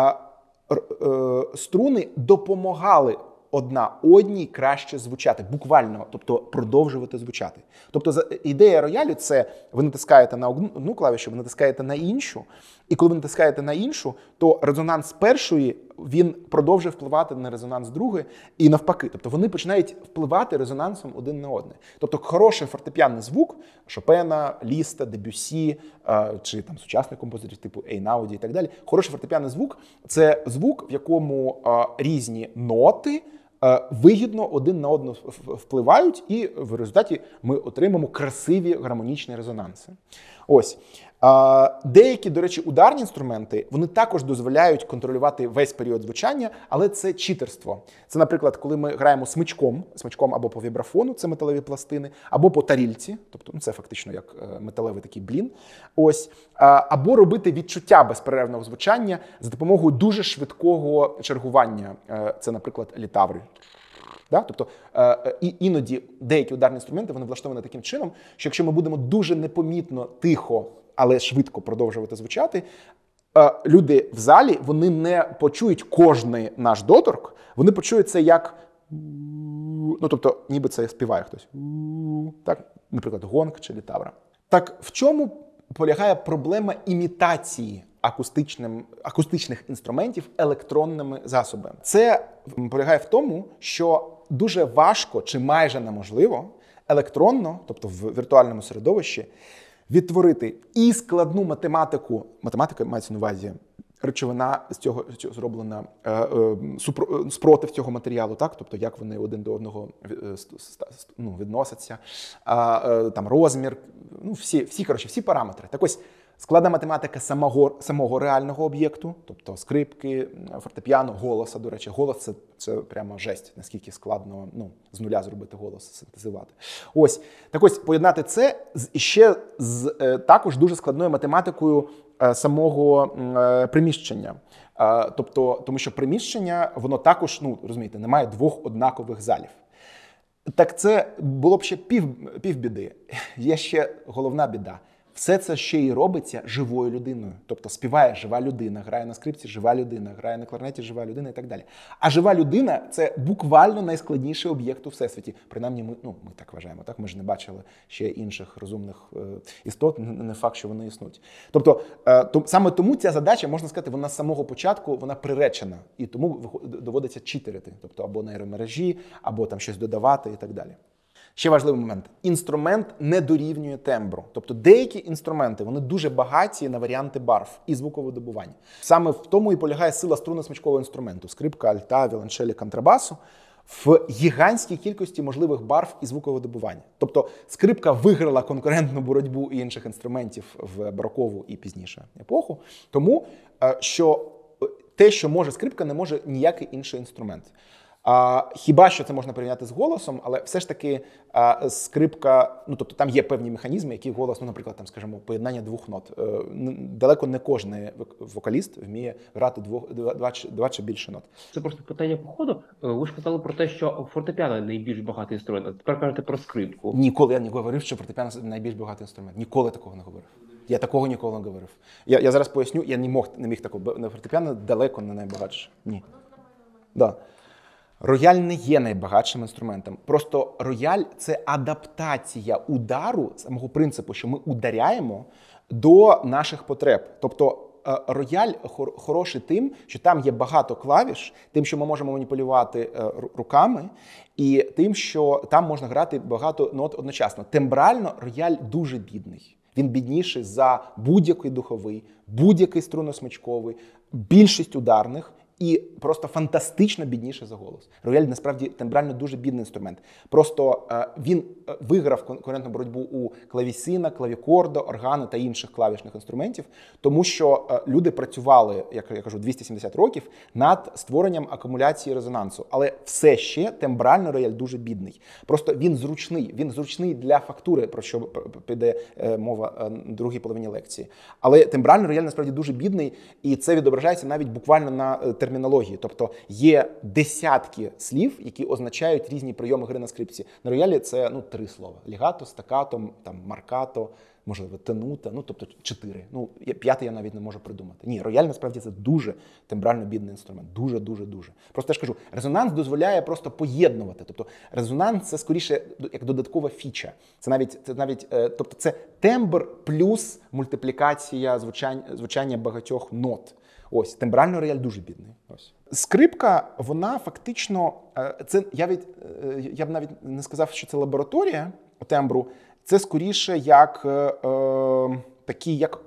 струни допомагали одна одній краще звучати, буквально, тобто продовжувати звучати. Тобто ідея роялю – це ви натискаєте на одну клавішу, ви натискаєте на іншу, і коли ви натискаєте на іншу, то резонанс першої, він продовжує впливати на резонанс другої, і навпаки. Тобто вони починають впливати резонансом один на одне. Тобто хороший фортепіанний звук Шопена, Ліста, Дебюссі, чи там сучасних композиторів типу Ейнауді і так далі. Хороший фортепіанний звук – це звук, в якому різні ноти вигідно один на одну впливають, і в результаті ми отримаємо красиві гармонічні резонанси. Ось. Деякі, до речі, ударні інструменти, вони також дозволяють контролювати весь період звучання, але це читерство. Це, наприклад, коли ми граємо смичком, смичком або по вібрафону, це металеві пластини, або по тарільці, тобто ну, це фактично як металевий такий блін, ось, або робити відчуття безперервного звучання за допомогою дуже швидкого чергування. Це, наприклад, літаври. Да? Тобто е, і, іноді деякі ударні інструменти вони влаштовані таким чином, що якщо ми будемо дуже непомітно, тихо, але швидко продовжувати звучати, е, люди в залі вони не почують кожний наш доторк, вони почують це як, ну тобто ніби це співає хтось, так, наприклад, гонг чи літавра. Так в чому полягає проблема імітації акустичним, акустичних інструментів електронними засобами? Це полягає в тому, що дуже важко чи майже неможливо електронно, тобто в віртуальному середовищі, відтворити і складну математику, математика мається на увазі, речовина з цього зроблена, е, е, супро, спротив цього матеріалу, так? Тобто як вони один до одного ну, відносяться, е, е, там розмір, ну, всі, всі, коротше, всі параметри. Так ось, складна математика самого, самого реального об'єкту, тобто скрипки, фортепіано, голоса, до речі. Голос це, – це прямо жесть, наскільки складно ну, з нуля зробити голос, синтезувати. Ось, так ось, поєднати це з, ще з е, також дуже складною математикою е, самого е, приміщення. Е, тобто, тому що приміщення, воно також, ну, розумієте, немає двох однакових залів. Так це було б ще пів, півбіди. Є ще головна біда. Все це ще й робиться живою людиною. Тобто співає жива людина, грає на скрипці жива людина, грає на кларнеті жива людина і так далі. А жива людина – це буквально найскладніший об'єкт у Всесвіті. Принаймні, ми, ну, ми так вважаємо. Так? Ми ж не бачили ще інших розумних е, істот, не факт, що вони існують. Тобто, е, то, саме тому ця задача, можна сказати, вона з самого початку вона приречена. І тому доводиться читерити. Тобто або нейромережі, або там щось додавати і так далі. Ще важливий момент. Інструмент не дорівнює тембру. Тобто деякі інструменти, вони дуже багаті на варіанти барв і звуковидобування. Саме в тому і полягає сила струнно-смичкового інструменту. Скрипка, альта, віолончелі, контрабасу. В гігантській кількості можливих барв і звуковидобування. Тобто скрипка виграла конкурентну боротьбу інших інструментів в барокову і пізніше епоху. Тому, що те, що може скрипка, не може ніякий інший інструмент. А, хіба що це можна порівняти з голосом, але все ж таки а, скрипка, ну тобто там є певні механізми, які голос, ну, наприклад, там, скажімо, поєднання двох нот. Е, далеко не кожен вокаліст вміє грати двох, два, два, два чи більше нот. Це просто питання по ходу. Ви ж казали про те, що фортепіано найбільш багатий інструмент, а тепер кажете про скрипку. Ніколи я не говорив, що фортепіано найбільш багатий інструмент. Ніколи такого не говорив. Я такого ніколи не говорив. Я, я зараз поясню, я не, мог, не міг такого, на фортепіано далеко не найбагатше. Ні. Да. Рояль не є найбагатшим інструментом. Просто рояль – це адаптація удару, самого принципу, що ми ударяємо до наших потреб. Тобто рояль хороший тим, що там є багато клавіш, тим, що ми можемо маніпулювати руками, і тим, що там можна грати багато нот одночасно. Тембрально рояль дуже бідний. Він бідніший за будь-який духовий, будь-який струнно-смичковий, більшість ударних і просто фантастично бідніше за голос. Рояль насправді тембрально дуже бідний інструмент. Просто е, він виграв конкурентну боротьбу у клавісина, клавікорда, органи та інших клавішних інструментів, тому що е, люди працювали, як я кажу, двісті сімдесят років над створенням акумуляції резонансу. Але все ще тембрально рояль дуже бідний. Просто він зручний. Він зручний для фактури, про що піде е, мова е, в другій половині лекції. Але тембрально рояль насправді дуже бідний, і це відображається навіть буквально на е, термінології. Тобто є десятки слів, які означають різні прийоми гри на скрипці. На роялі це ну, три слова. Лігато, стакато, там, маркато, можливо, тенута, ну, тобто чотири. Ну, п'яте я навіть не можу придумати. Ні, рояль насправді це дуже тембрально бідний інструмент. Дуже, дуже, дуже. Просто я ж кажу, резонанс дозволяє просто поєднувати. Тобто резонанс це скоріше як додаткова фіча. Це навіть, це навіть, тобто це тембр плюс мультиплікація звучання, звучання багатьох нот. Ось, тембрально рояль дуже бідний. Ось. Скрипка, вона фактично, це я від, я б навіть не сказав, що це лабораторія тембру, це скоріше як е, такі, як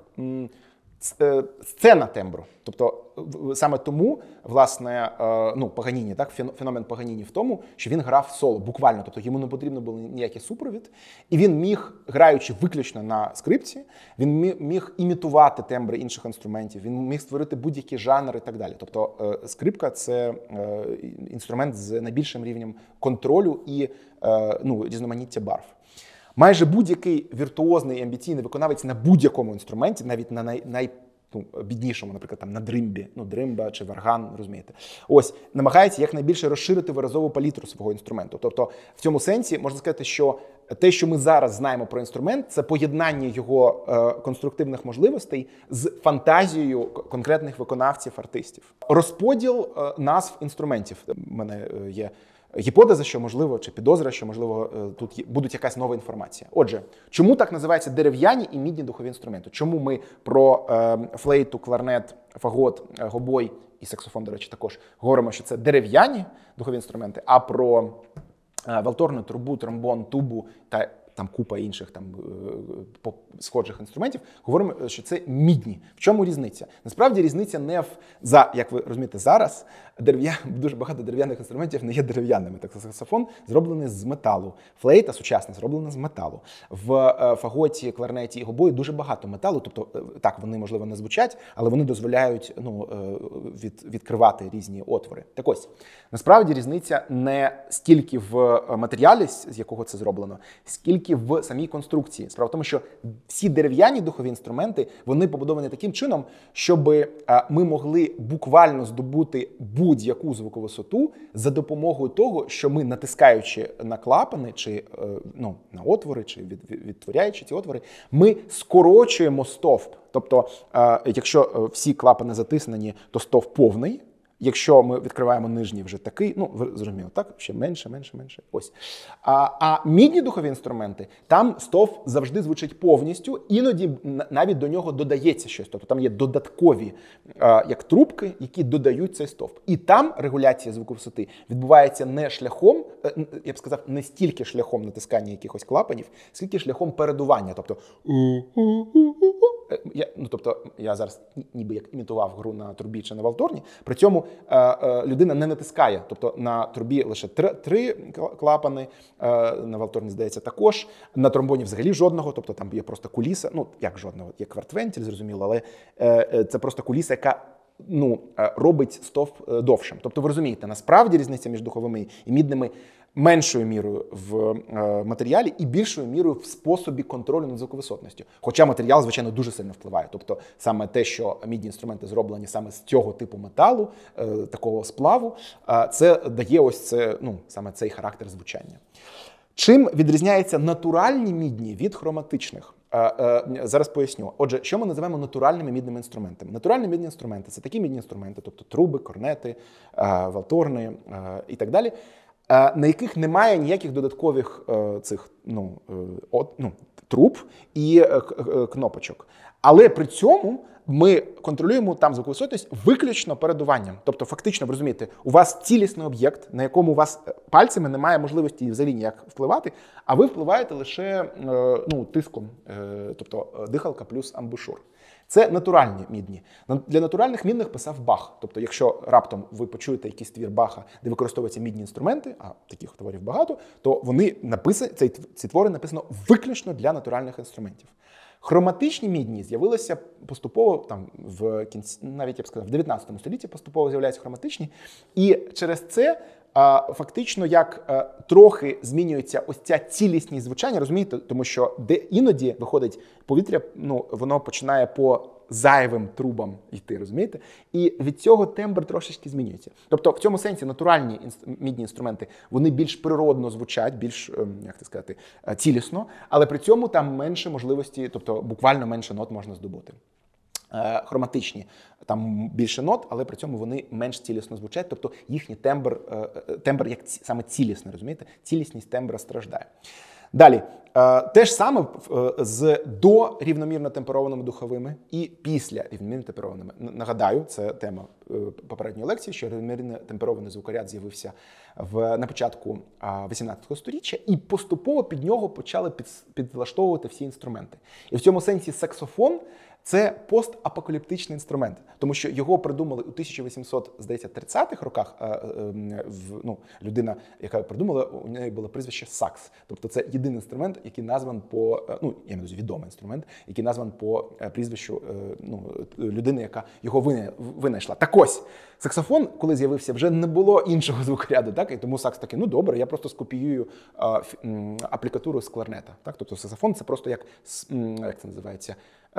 е, сцена тембру. Тобто саме тому, власне, е, ну, Паганіні, так, феномен Паганіні в тому, що він грав соло, буквально, тобто йому не потрібно було ніякий супровід, і він міг, граючи виключно на скрипці, він міг імітувати тембри інших інструментів, він міг створити будь-які жанри і так далі. Тобто е, скрипка – це е, інструмент з найбільшим рівнем контролю і е, ну, різноманіття барв. Майже будь-який віртуозний і амбіційний виконавець на будь-якому інструменті, навіть на най, най ну, біднішому, наприклад, там на дримбі, ну, дримба чи варган, розумієте, ось, намагається якнайбільше розширити виразову палітру свого інструменту. Тобто, в цьому сенсі можна сказати, що те, що ми зараз знаємо про інструмент, це поєднання його е, конструктивних можливостей з фантазією конкретних виконавців, артистів. Розподіл е, назв інструментів. У мене е, є гіпотеза, що можливо, чи підозра, що можливо тут буде якась нова інформація. Отже, чому так називаються дерев'яні і мідні духові інструменти? Чому ми про е, флейту, кларнет, фагот, гобой і саксофон, до речі, також говоримо, що це дерев'яні духові інструменти, а про е, валторну, трубу, тромбон, тубу та там купа інших там схожих інструментів, говоримо, що це мідні. В чому різниця? Насправді різниця не в, за, як ви розумієте, зараз дерев'я, дуже багато дерев'яних інструментів не є дерев'яними. Так, саксофон зроблений з металу. Флейта сучасна зроблена з металу. В фаготі, кларнеті і гобої дуже багато металу, тобто так, вони, можливо, не звучать, але вони дозволяють ну, від, відкривати різні отвори. Так ось, насправді різниця не стільки в матеріалі, з якого це зроблено, скільки в самій конструкції. Справа в тому, що всі дерев'яні духові інструменти, вони побудовані таким чином, щоб ми могли буквально здобути будь-яку звуковисоту за допомогою того, що ми, натискаючи на клапани, чи ну, на отвори, чи відтворяючи ці отвори, ми скорочуємо стовп. Тобто, якщо всі клапани затиснені, то стовп повний. Якщо ми відкриваємо нижній вже такий, ну, ви зрозуміли, так? Ще менше, менше, менше. Ось. А, а мідні духові інструменти, там стовп завжди звучить повністю, іноді навіть до нього додається щось. Тобто там є додаткові, а, як трубки, які додають цей стовп. І там регуляція звуковисоти відбувається не шляхом, я б сказав, не стільки шляхом натискання якихось клапанів, скільки шляхом передування. Тобто, я, ну, тобто, я зараз ніби як імітував гру на трубі чи на валторні, при цьому е, е, людина не натискає. Тобто на трубі лише три, три клапани, е, на валторні, здається, також, на тромбоні взагалі жодного, тобто там є просто куліса, ну, як жодного, є квартвентиль, зрозуміло, але е, це просто куліса, яка ну, робить стовп довшим. Тобто ви розумієте, насправді різниця між духовими і мідними меншою мірою в матеріалі і більшою мірою в способі контролю над звуковисотністю. Хоча матеріал, звичайно, дуже сильно впливає. Тобто саме те, що мідні інструменти зроблені саме з цього типу металу, такого сплаву, це дає ось це, ну, саме цей характер звучання. Чим відрізняються натуральні мідні від хроматичних? Зараз поясню. Отже, що ми називаємо натуральними мідними інструментами? Натуральні мідні інструменти – це такі мідні інструменти, тобто труби, корнети, валторни і так далі, на яких немає ніяких додаткових цих, ну, от, ну, труб і е, е, кнопочок. Але при цьому ми контролюємо там звукову висотність виключно передуванням. Тобто, фактично, ви розумієте, у вас цілісний об'єкт, на якому у вас пальцями немає можливості взагалі ніяк впливати, а ви впливаєте лише ну, тиском, тобто дихалка плюс амбушур. Це натуральні мідні. Для натуральних мідних писав Бах. Тобто, якщо раптом ви почуєте якийсь твір Баха, де використовуються мідні інструменти, а таких творів багато, то вони написані, ці, ці твори написано виключно для натуральних інструментів. Хроматичні мідні з'явилися поступово там в кінці, навіть я б сказав, в дев'ятнадцятому столітті поступово з'являються хроматичні, і через це а, фактично як а, трохи змінюється ось ця цілісність звучання, розумієте, тому що де іноді виходить повітря, ну воно починає по зайвим трубам йти, розумієте? І від цього тембр трошечки змінюється. Тобто в цьому сенсі натуральні мідні інструменти, вони більш природно звучать, більш, як це сказати, цілісно, але при цьому там менше можливості, тобто буквально менше нот можна здобути. Хроматичні, там більше нот, але при цьому вони менш цілісно звучать, тобто їхній тембр, тембр як саме цілісний, розумієте? Цілісність тембра страждає. Далі, те ж саме з до рівномірно темперованими духовими і після рівномірно темперованими. Нагадаю, це тема попередньої лекції, що рівномірно темперований звукоряд з'явився в, на початку вісімнадцятого сторіччя, і поступово під нього почали під, підлаштовувати всі інструменти. І в цьому сенсі саксофон – це постапокаліптичний інструмент, тому що його придумали у тисяча вісімсот тридцятих роках. Ну, людина, яка придумала, у неї було прізвище Сакс. Тобто це єдиний інструмент, який назван по, ну, я маю відомий інструмент, який назван по прізвищу ну, людини, яка його винайшла. Так ось, саксофон, коли з'явився, вже не було іншого звукоряду, так? І тому Сакс такий, ну добре, я просто скопіюю аплікатуру з кларнета. Так? Тобто саксофон – це просто як, як це називається,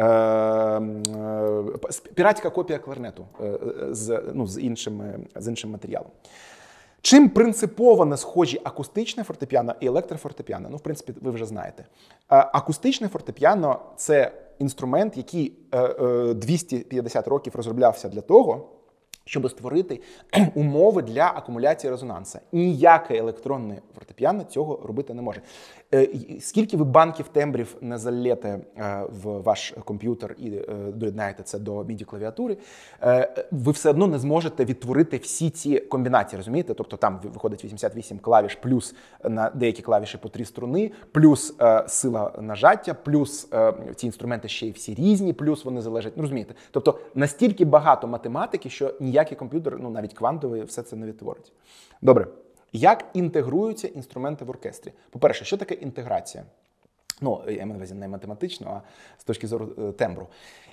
піратська копія кларнету з, ну, з, іншим, з іншим матеріалом. Чим принципово не схожі акустичне фортепіано і електрофортепіано? Ну, в принципі, ви вже знаєте. Акустичне фортепіано – це інструмент, який двісті п'ятдесят років розроблявся для того, щоб створити умови для акумуляції резонанса. Ніяке електронне фортепіано цього робити не може. Скільки ви банків тембрів не залєте в ваш комп'ютер і доєднаєте це до міді-клавіатури, ви все одно не зможете відтворити всі ці комбінації, розумієте? Тобто там виходить вісімдесят вісім клавіш, плюс на деякі клавіші по три струни, плюс сила нажаття, плюс ці інструменти ще й всі різні, плюс вони залежать, ну розумієте? Тобто настільки багато математики, що ніякий комп'ютер, ну навіть квантовий, все це не відтворить. Добре. Як інтегруються інструменти в оркестрі? По-перше, що таке інтеграція? Ну, я маю на увазі не математично, а з точки зору тембру.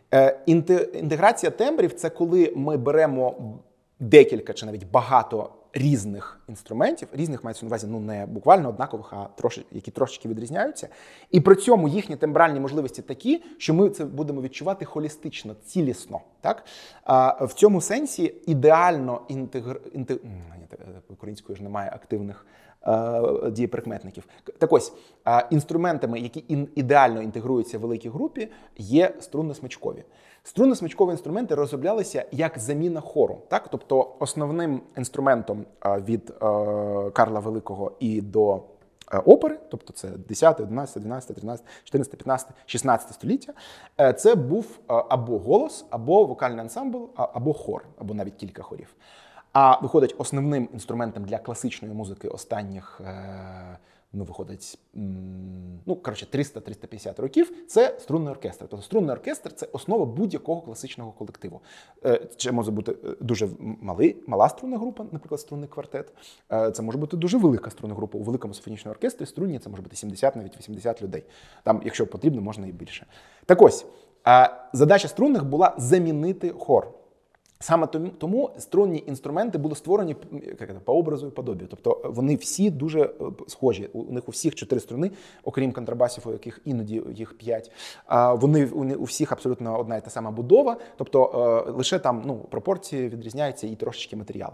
Інтеграція тембрів – це коли ми беремо декілька чи навіть багато різних інструментів, різних мається на увазі, ну не буквально однакових, а трошки, які трошечки відрізняються. І при цьому їхні тембральні можливості такі, що ми це будемо відчувати холістично, цілісно. Так? А, в цьому сенсі ідеально інтегр... інтег... Українською ж немає активних е, дієприкметників. Так ось, е, інструментами, які ін, ідеально інтегруються в великій групі, є струнно-смичкові. Струнно-смичкові інструменти розроблялися як заміна хору. Так? Тобто основним інструментом е, від е, Карла Великого і до е, опери, тобто це десяте, одинадцяте, дванадцяте, тринадцяте, чотирнадцяте, п'ятнадцяте, шістнадцяте століття, е, це був е, або голос, або вокальний ансамбль, або хор, або навіть кілька хорів. А виходить, основним інструментом для класичної музики останніх, ну, виходить, ну, коротше, триста - триста п'ятдесят років – це струнний оркестр. Тобто струнний оркестр – це основа будь-якого класичного колективу. Це може бути дуже малий, мала струнна група, наприклад, струнний квартет. Це може бути дуже велика струнна група. У великому симфонічному оркестрі струнні – це може бути сімдесят, навіть вісімдесят людей. Там, якщо потрібно, можна і більше. Так ось, задача струнних була замінити хор. Саме тому струнні інструменти були створені по образу і подобію. Тобто вони всі дуже схожі. У них у всіх чотири струни, окрім контрабасів, у яких іноді їх п'ять. Вони у всіх абсолютно одна і та сама будова. Тобто лише там, ну, пропорції відрізняються і трошечки матеріал.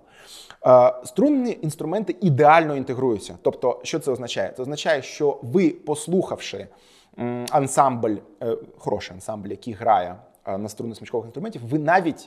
Струнні інструменти ідеально інтегруються. Тобто, що це означає? Це означає, що ви, послухавши ансамбль, хороший ансамбль, який грає на струнно-смичкових інструментів, ви навіть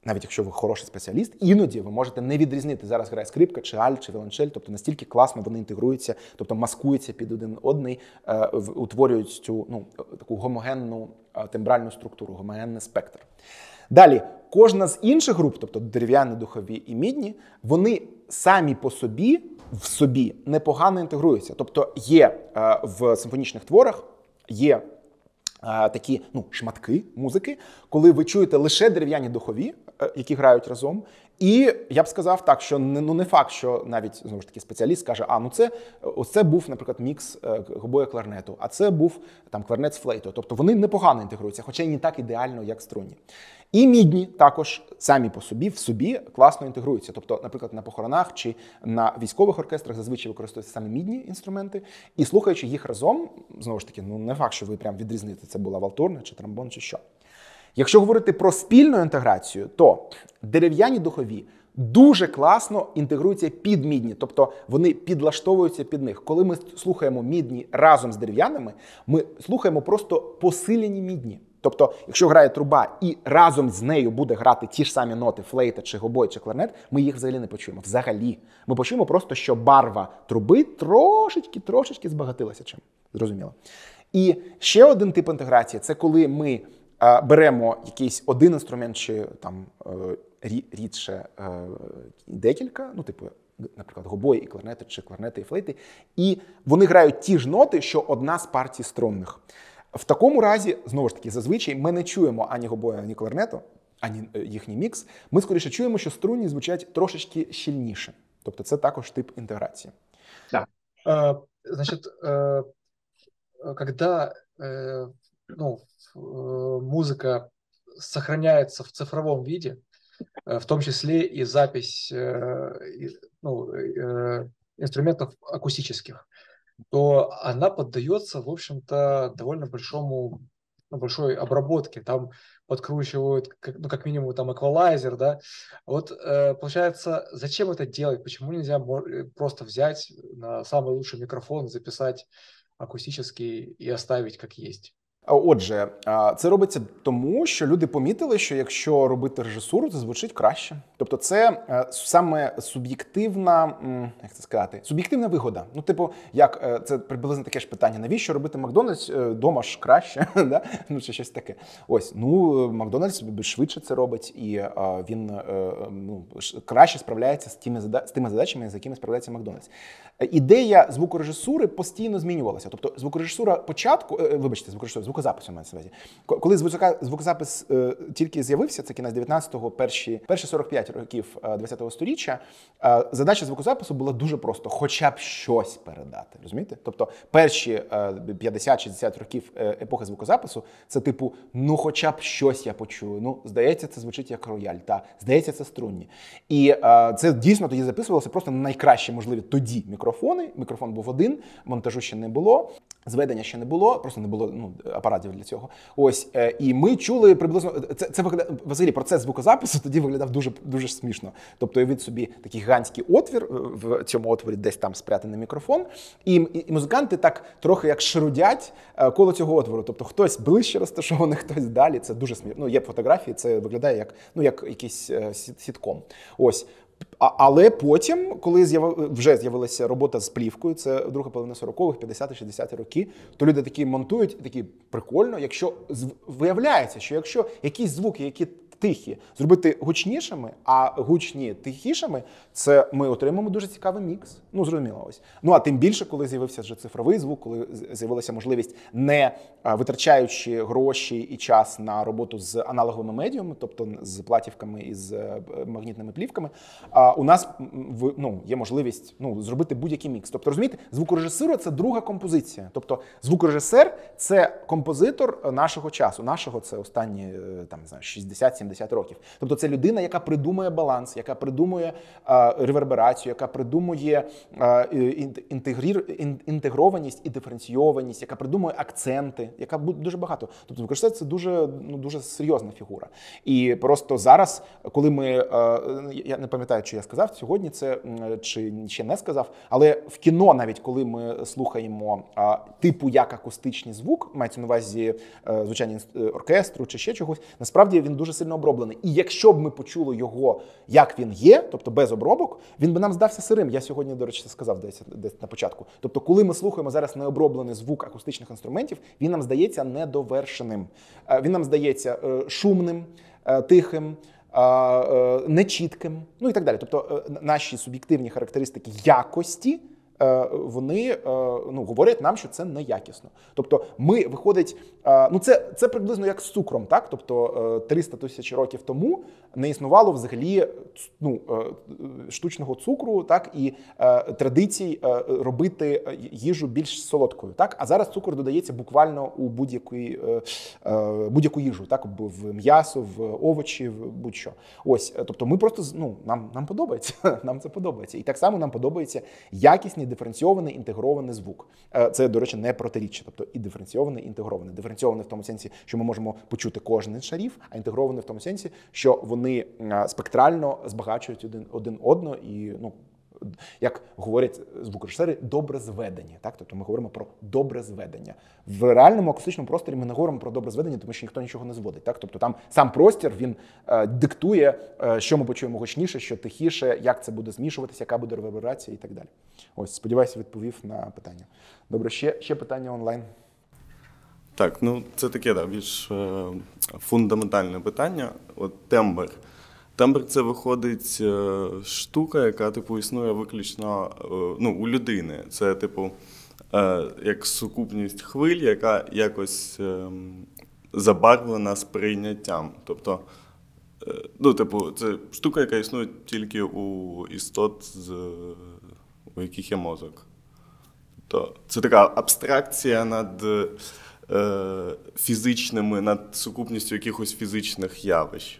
навіть якщо ви хороший спеціаліст, іноді ви можете не відрізнити, зараз грає скрипка, чи альт, чи віолончель, тобто настільки класно вони інтегруються, тобто маскуються під один одний, е, утворюють цю ну, таку гомогенну е, тембральну структуру, гомогенний спектр. Далі, кожна з інших груп, тобто дерев'яні, духові і мідні, вони самі по собі, в собі непогано інтегруються. Тобто є е, в симфонічних творах, є е, такі ну, шматки музики, коли ви чуєте лише дерев'яні духові, е, які грають разом. І я б сказав так, що не, ну, не факт, що навіть, знову ж таки, спеціаліст скаже, а, ну це, ось це був, наприклад, мікс е, гобоя кларнету, а це був там кларнет з флейтою. Тобто вони непогано інтегруються, хоча й не так ідеально, як струнні. І мідні також самі по собі, в собі класно інтегруються. Тобто, наприклад, на похоронах чи на військових оркестрах зазвичай використовуються саме мідні інструменти. І слухаючи їх разом, знову ж таки, ну не факт, що ви прям відрізните, це була валторна чи тромбон, чи що. Якщо говорити про спільну інтеграцію, то дерев'яні духові дуже класно інтегруються під мідні, тобто вони підлаштовуються під них. Коли ми слухаємо мідні разом з дерев'яними, ми слухаємо просто посилені мідні. Тобто, якщо грає труба і разом з нею буде грати ті ж самі ноти флейта, чи гобой, чи кларнет, ми їх взагалі не почуємо. Взагалі. Ми почуємо просто, що барва труби трошечки-трошечки збагатилася чим. Зрозуміло. І ще один тип інтеграції – це коли ми е, беремо якийсь один інструмент, чи там е, рідше е, декілька, ну типу, наприклад, гобої і кларнети, чи кларнети і флейти, і вони грають ті ж ноти, що одна з партій струнних. В такому разі, знову ж таки, зазвичай ми не чуємо ані гобою, ані кларнету, ані їхній мікс. Ми скоріше чуємо, що струнні звучать трошечки щільніше. Тобто це також тип інтеграції. Так. А, значит, э, когда э, ну, музыка сохраняется в цифровом виде, э, в том числе и запись э, и, ну, э, инструментов акустических, то она поддается, в общем-то, довольно большому, ну, большой обработке. Там подкручивают, как, ну, как минимум, там эквалайзер, да. Вот, э, получается, зачем это делать? Почему нельзя просто взять на самый лучший микрофон, записать акустический и оставить как есть? Отже, це робиться тому, що люди помітили, що якщо робити режисуру, це звучить краще. Тобто це саме суб'єктивна, як це сказати, суб'єктивна вигода. Ну, типу, як це приблизно таке ж питання, навіщо робити Макдональдс дома ж краще, да? Ну, чи щось таке. Ось, ну, Макдональдс швидше це робить, і він ну, краще справляється з тими, з тими задачами, з якими справляється Макдональдс. Ідея звукорежисури постійно змінювалася. Тобто звукорежисура початку, вибачте, звукорежисура, звукозапису мається на увазі. Коли звукозапис е, тільки з'явився, це кінець дев'ятнадцятого, перші, перші сорок п'ять років ХХ сторіччя, е, задача звукозапису була дуже просто, хоча б щось передати, розумієте? Тобто перші е, п'ятдесят-шістдесят років епохи звукозапису, це типу, ну хоча б щось я почую, ну здається, це звучить як рояль, та здається, це струнні. І е, це дійсно тоді записувалося просто на найкращі можливі тоді мікрофони, мікрофон був один, монтажу ще не було, зведення ще не було, просто не було ну, апаратів для цього. Ось, е, і ми чули приблизно, це, це взагалі процес звукозапису тоді виглядав дуже, дуже смішно. Тобто уявіть собі такий гігантський отвір, в цьому отворі десь там спрятаний мікрофон, і, і, і музиканти так трохи як шарудять е, коло цього отвору. Тобто хтось ближче розташований, хтось далі. Це дуже смішно. Ну, є фотографії, це виглядає як, ну, як якийсь е, сітком. Ось. А, але потім, коли з'яв... вже з'явилася робота з плівкою, це друга половина сорокових, п'ятдесят-шістдесят роки, то люди такі монтують, такі прикольно, якщо виявляється, що якщо якісь звуки, які тихі, зробити гучнішими, а гучні тихішими, це ми отримаємо дуже цікавий мікс. Ну, зрозуміло ось. Ну, а тим більше, коли з'явився вже цифровий звук, коли з'явилася можливість, не витрачаючи гроші і час на роботу з аналоговими медіумами, тобто з платівками і з магнітними плівками, у нас ну, є можливість ну, зробити будь-який мікс. Тобто, розумієте, звукорежисура – це друга композиція. Тобто, звукорежисер – це композитор нашого часу. Нашого – це останні, там, не знаю, шістдесят-сімдесят років. Тобто це людина, яка придумує баланс, яка придумує е, реверберацію, яка придумує е, інтегрір, інтегрованість і диференційованість, яка придумує акценти, яка дуже багато. Тобто звукорежисер – це дуже, ну, дуже серйозна фігура. І просто зараз, коли ми, е, я не пам'ятаю, чи я сказав сьогодні це, чи ще не сказав, але в кіно навіть, коли ми слухаємо е, типу як акустичний звук, мається на увазі е, звучання оркестру чи ще чогось, насправді він дуже сильно оброблений. І якщо б ми почули його, як він є, тобто без обробок, він би нам здався сирим. Я сьогодні, до речі, це сказав десь, десь на початку. Тобто, коли ми слухаємо зараз необроблений звук акустичних інструментів, він нам здається недовершеним. Він нам здається шумним, тихим, нечітким, ну і так далі. Тобто наші суб'єктивні характеристики якості, вони ну, говорять нам, що це неякісно. Тобто ми, виходить, ну це, це приблизно як з цукром, так? Тобто триста тисяч років тому не існувало взагалі ну, штучного цукру, так, і традицій робити їжу більш солодкою, так? А зараз цукор додається буквально у будь-яку, будь-яку їжу, так? В м'ясо, в овочі, в будь-що. Ось, тобто ми просто, ну, нам, нам подобається, нам це подобається. І так само нам подобається якісний диференційований інтегрований звук. Це, до речі, не протиріччя, тобто і диференційований, і інтегрований. Диференційований в тому сенсі, що ми можемо почути кожен шарів, а інтегрований в тому сенсі, що вони спектрально збагачують один, один одного і, ну, як говорять звукорежисери, добре зведені. Так? Тобто ми говоримо про добре зведення. В реальному акустичному просторі ми не говоримо про добре зведення, тому що ніхто нічого не зводить. Так? Тобто там сам простір, він е, диктує, е, що ми почуємо гучніше, що тихіше, як це буде змішуватися, яка буде реверберація і так далі. Ось, сподіваюся, відповів на питання. Добре, ще, ще питання онлайн. Так, ну це таке, да, більш е, фундаментальне питання. От тембр. Тембр – це виходить е, штука, яка типу існує виключно е, ну, у людини. Це типу е, як сукупність хвиль, яка якось е, забарвлена сприйняттям. Тобто, е, ну, типу, це штука, яка існує тільки у істот, з, у яких є мозок. Тобто, це така абстракція над е, фізичними, над сукупністю якихось фізичних явищ.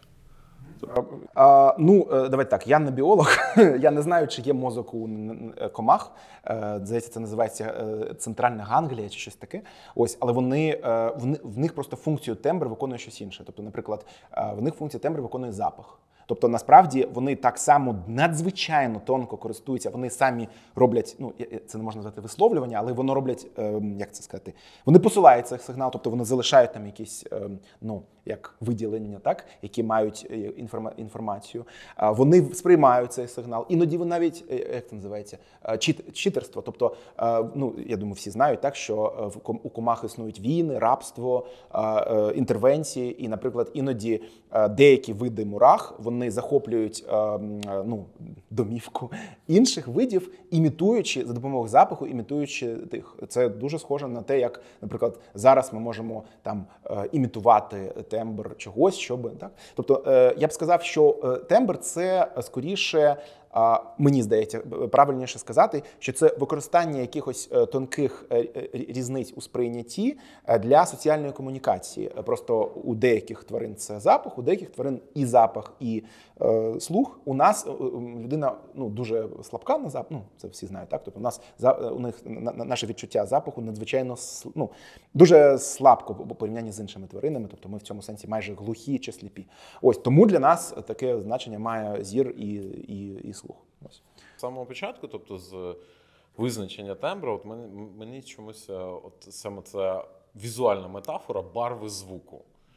А, ну, давайте так, я не біолог, я не знаю, чи є мозок у комах. Здається, це називається центральна ганглія чи щось таке. Ось, але вони, в них просто функцію тембр виконує щось інше. Тобто, наприклад, в них функція тембр виконує запах. Тобто, насправді, вони так само надзвичайно тонко користуються, вони самі роблять, ну, це не можна назвати висловлювання, але вони роблять, як це сказати, вони посилають цей сигнал, тобто вони залишають там якісь, ну, як виділення, так, які мають інформа- інформацію. Вони сприймають цей сигнал. Іноді вони навіть, як це називається, чит, читерство. Тобто, ну, я думаю, всі знають, так, що у комах існують війни, рабство, інтервенції, і, наприклад, іноді деякі види мурах, вони захоплюють ну, домівку інших видів, імітуючи, за допомогою запаху, імітуючи тих. Це дуже схоже на те, як, наприклад, зараз ми можемо там імітувати тембр чогось, щоб, так? Тобто, я б сказав, що тембр – це скоріше, мені здається, правильніше сказати, що це використання якихось тонких різниць у сприйнятті для соціальної комунікації. Просто у деяких тварин це запах, у деяких тварин і запах, і е, слух. У нас людина, ну, дуже слабка на запах, ну, це всі знають, так? Тобто у нас у них наше відчуття запаху надзвичайно, ну, дуже слабко по порівнянні з іншими тваринами, тобто ми в цьому сенсі майже глухі чи сліпі. Ось тому для нас таке значення має зір і, і, і слух. Ось. З самого початку, тобто з визначення тембру, от мені, мені чомусь от саме це візуальна метафора барви звуку.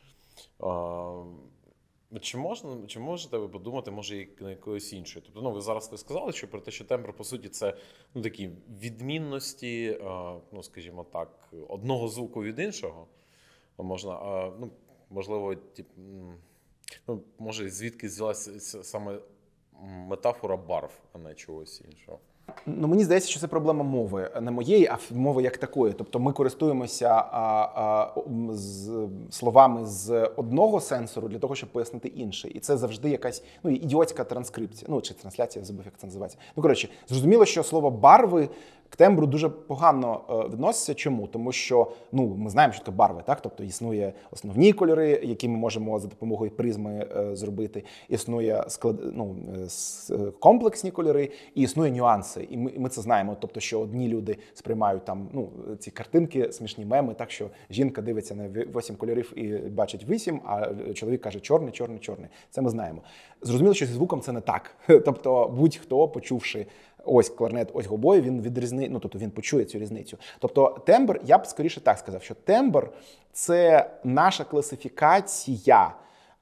Чи можна, чи можете ви подумати, може, на якоїсь іншої? Тобто, ну, ви зараз ви сказали, що про те, що тембр, по суті, це, ну, такі відмінності, ну, скажімо так, одного звуку від іншого. Можна, ну, можливо, тип, ну, може, звідки взялася саме метафора барв, а не чогось іншого? Ну, мені здається, що це проблема мови, не моєї, а мови як такої. Тобто ми користуємося а, а, з словами з одного сенсору для того, щоб пояснити інший. І це завжди якась, ну, ідіотська транскрипція, ну, чи трансляція, забув, як це називається. Ну, коротше, зрозуміло, що слово барви к тембру дуже погано відноситься. Чому? Тому що, ну, ми знаємо, що таке барви, так? Тобто існує основні кольори, які ми можемо за допомогою призми е, зробити, існує склад, ну, комплексні кольори, і існує нюанси. І ми, і ми це знаємо. Тобто, що одні люди сприймають там, ну, ці картинки, смішні меми, так що жінка дивиться на вісім кольорів і бачить вісім, а чоловік каже чорний, чорний, чорний. Це ми знаємо. Зрозуміло, що зі звуком це не так. Тобто, будь-хто, почувши ось кларнет, ось гобой, він відрізни, ну, тобто він почує цю різницю. Тобто тембр, я б скоріше так сказав, що тембр – це наша класифікація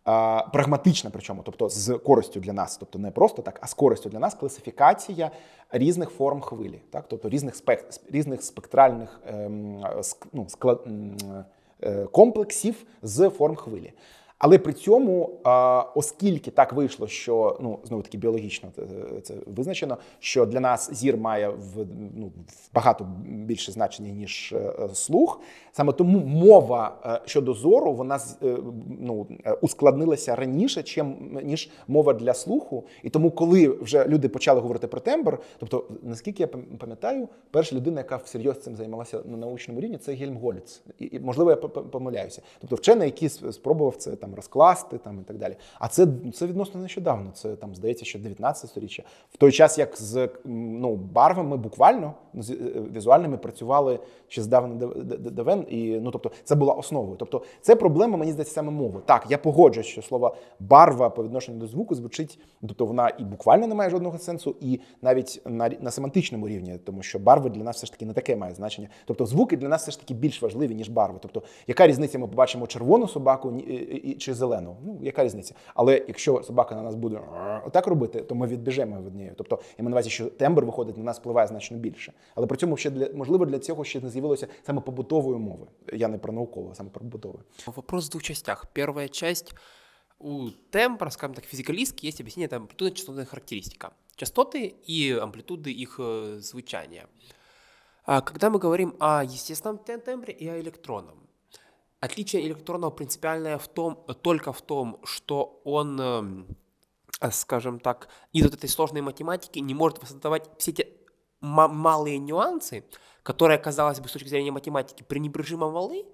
а, прагматична, причому, тобто з користю для нас, тобто не просто так, а з користю для нас класифікація різних форм хвилі, так, тобто різних спек, різних спектральних ем, ск, ну, склад, ем, комплексів з форм хвилі. Але при цьому, оскільки так вийшло, що, ну, знову-таки біологічно це визначено, що для нас зір має в, ну, багато більше значення, ніж слух, саме тому мова щодо зору, вона ну, ускладнилася раніше, чим, ніж мова для слуху. І тому, коли вже люди почали говорити про тембр, тобто, наскільки я пам'ятаю, перша людина, яка всерйоз цим займалася на научному рівні, це Гельмгольц. І, і можливо, я помиляюся. Тобто, вчений, який спробував це там розкласти там, і так далі. А це, це відносно нещодавно. Це, там, здається, що дев'ятнадцяте сторіччя. В той час, як з ну, барвами буквально, з візуальними працювали ще з давен, і, ну, тобто, це була основою. Тобто, це проблема, мені здається, саме мови. Так, я погоджуюсь, що слово барва по відношенню до звуку звучить, тобто вона і буквально не має жодного сенсу, і навіть на, на семантичному рівні, тому що барви для нас все ж таки не таке має значення. Тобто, звуки для нас все ж таки більш важливі, ніж барви. Тобто, яка різниця, ми побачимо червону собаку чи зелену? Ну, яка різниця? Але якщо собака на нас буде отак робити, то ми відбіжемо від неї. Тобто, я маю на увазі, що тембр виходить, на нас впливає значно більше. Але при цьому ще для, можливо, для цього ще не з'явилося саме побутової мови. Я не про наукову, а саме про побутову. Вопрос в двух частях. Первая часть. У тембра, скажем так, физикалистки есть объяснение, это амплитудно-частотная характеристика. Частоты и амплитуды их э, звучания. А когда мы говорим о естественном тембре и о электронном, отличие электронного принципиальное в том, только в том, что он, э, скажем так, из вот этой сложной математики не может воссоздавать все эти малые нюансы, которые, казалось бы, с точки зрения математики пренебрежимо малы.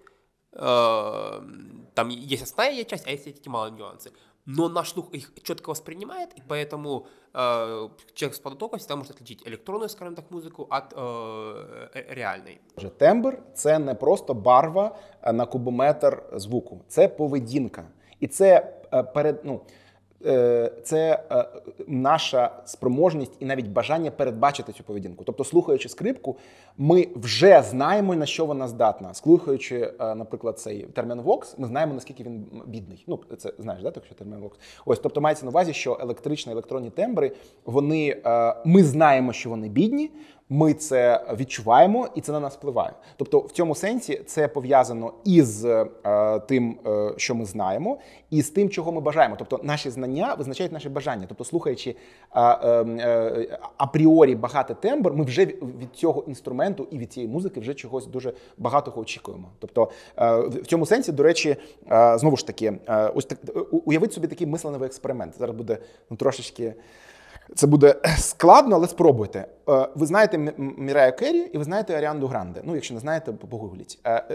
Э, там есть основная часть, а есть эти малые нюансы. Но наш слух их четко воспринимает, и поэтому э, человек с подготовкой всегда может отличить электронную, скажем так, музыку от э, реальной. Тембр – це не просто барва на кубометр звуку, це поведінка. І це перед, ну, це наша спроможність і навіть бажання передбачити цю поведінку. Тобто, слухаючи скрипку, ми вже знаємо, на що вона здатна. Слухаючи, наприклад, цей термін вокс, ми знаємо, наскільки він бідний. Ну, це знаєш, да, так, що термін вокс? Ось, тобто, мається на увазі, що електричні, електронні тембри, вони, ми знаємо, що вони бідні, ми це відчуваємо, і це на нас впливає. Тобто, в цьому сенсі це пов'язано із е, тим, е, що ми знаємо, і з тим, чого ми бажаємо. Тобто, наші знання визначають наші бажання. Тобто, слухаючи е, е, апріорі багатий тембр, ми вже від цього інструменту і від цієї музики вже чогось дуже багатого очікуємо. Тобто, е, в цьому сенсі, до речі, е, знову ж таки, е, ось так, уявіть собі такий мислений експеримент. Зараз буде ну, трошечки... Це буде складно, але спробуйте. Ви знаєте Міраю Керрі і ви знаєте Аріану Гранде. Ну, якщо не знаєте, погугліть.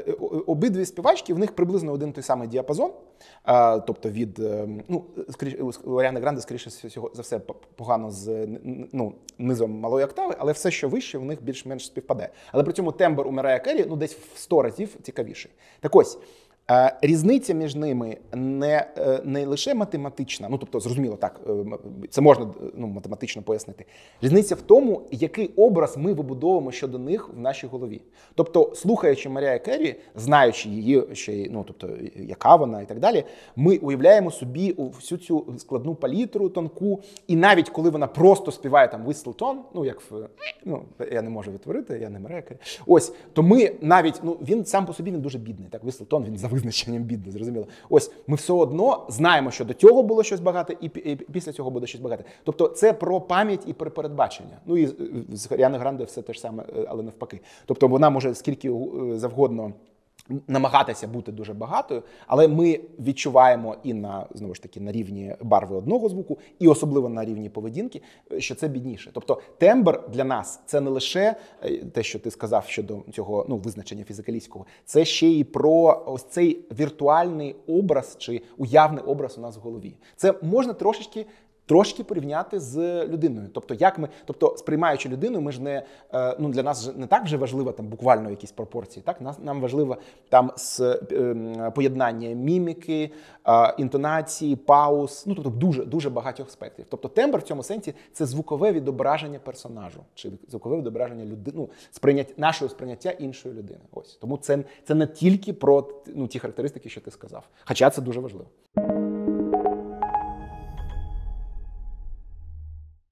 Обидві співачки, в них приблизно один той самий діапазон. Тобто від, ну, у Аріани Гранде, скоріше за все, погано з ну, низом малої октави, але все, що вище, в них більш-менш співпадає. Але при цьому тембр у Міраю Керрі, ну, десь в сто разів цікавіший. Так ось, різниця між ними не, не лише математична, ну, тобто, зрозуміло, так, це можна ну, математично пояснити. Різниця в тому, який образ ми вибудовуємо щодо них в нашій голові. Тобто, слухаючи Марію Керрі, знаючи її, ще, ну, тобто, яка вона і так далі, ми уявляємо собі всю цю складну палітру, тонку, і навіть коли вона просто співає там whistle tone, ну, як в, ну, я не можу відтворити, я не Марія Керрі, ось, то ми навіть, ну, він сам по собі, він дуже бідний, так, whistle tone, він за визначенням бідний, зрозуміло. Ось, ми все одно знаємо, що до цього було щось багате, і після цього буде щось багате. Тобто це про пам'ять і про передбачення. Ну і з Аріани Гранде все те ж саме, але навпаки. Тобто вона може скільки завгодно намагатися бути дуже багатою, але ми відчуваємо і на, знову ж таки, на рівні барви одного звуку, і особливо на рівні поведінки, що це бідніше. Тобто тембр для нас – це не лише те, що ти сказав щодо цього, ну, визначення фізикалістського, це ще і про ось цей віртуальний образ чи уявний образ у нас в голові. Це можна трошечки Трошки порівняти з людиною. Тобто, як ми, тобто, сприймаючи людину, ми ж не, ну, для нас не так вже важливо там буквально якісь пропорції, так? Нас, нам важливо там з е, поєднання міміки, е, інтонації, пауз, ну, тобто, дуже, дуже багатьох аспектів. Тобто, тембр в цьому сенсі – це звукове відображення персонажу, чи звукове відображення людини, ну, сприйняття, нашого сприйняття іншої людини. Ось. Тому це, це не тільки про, ну, ті характеристики, що ти сказав. Хоча це дуже важливо.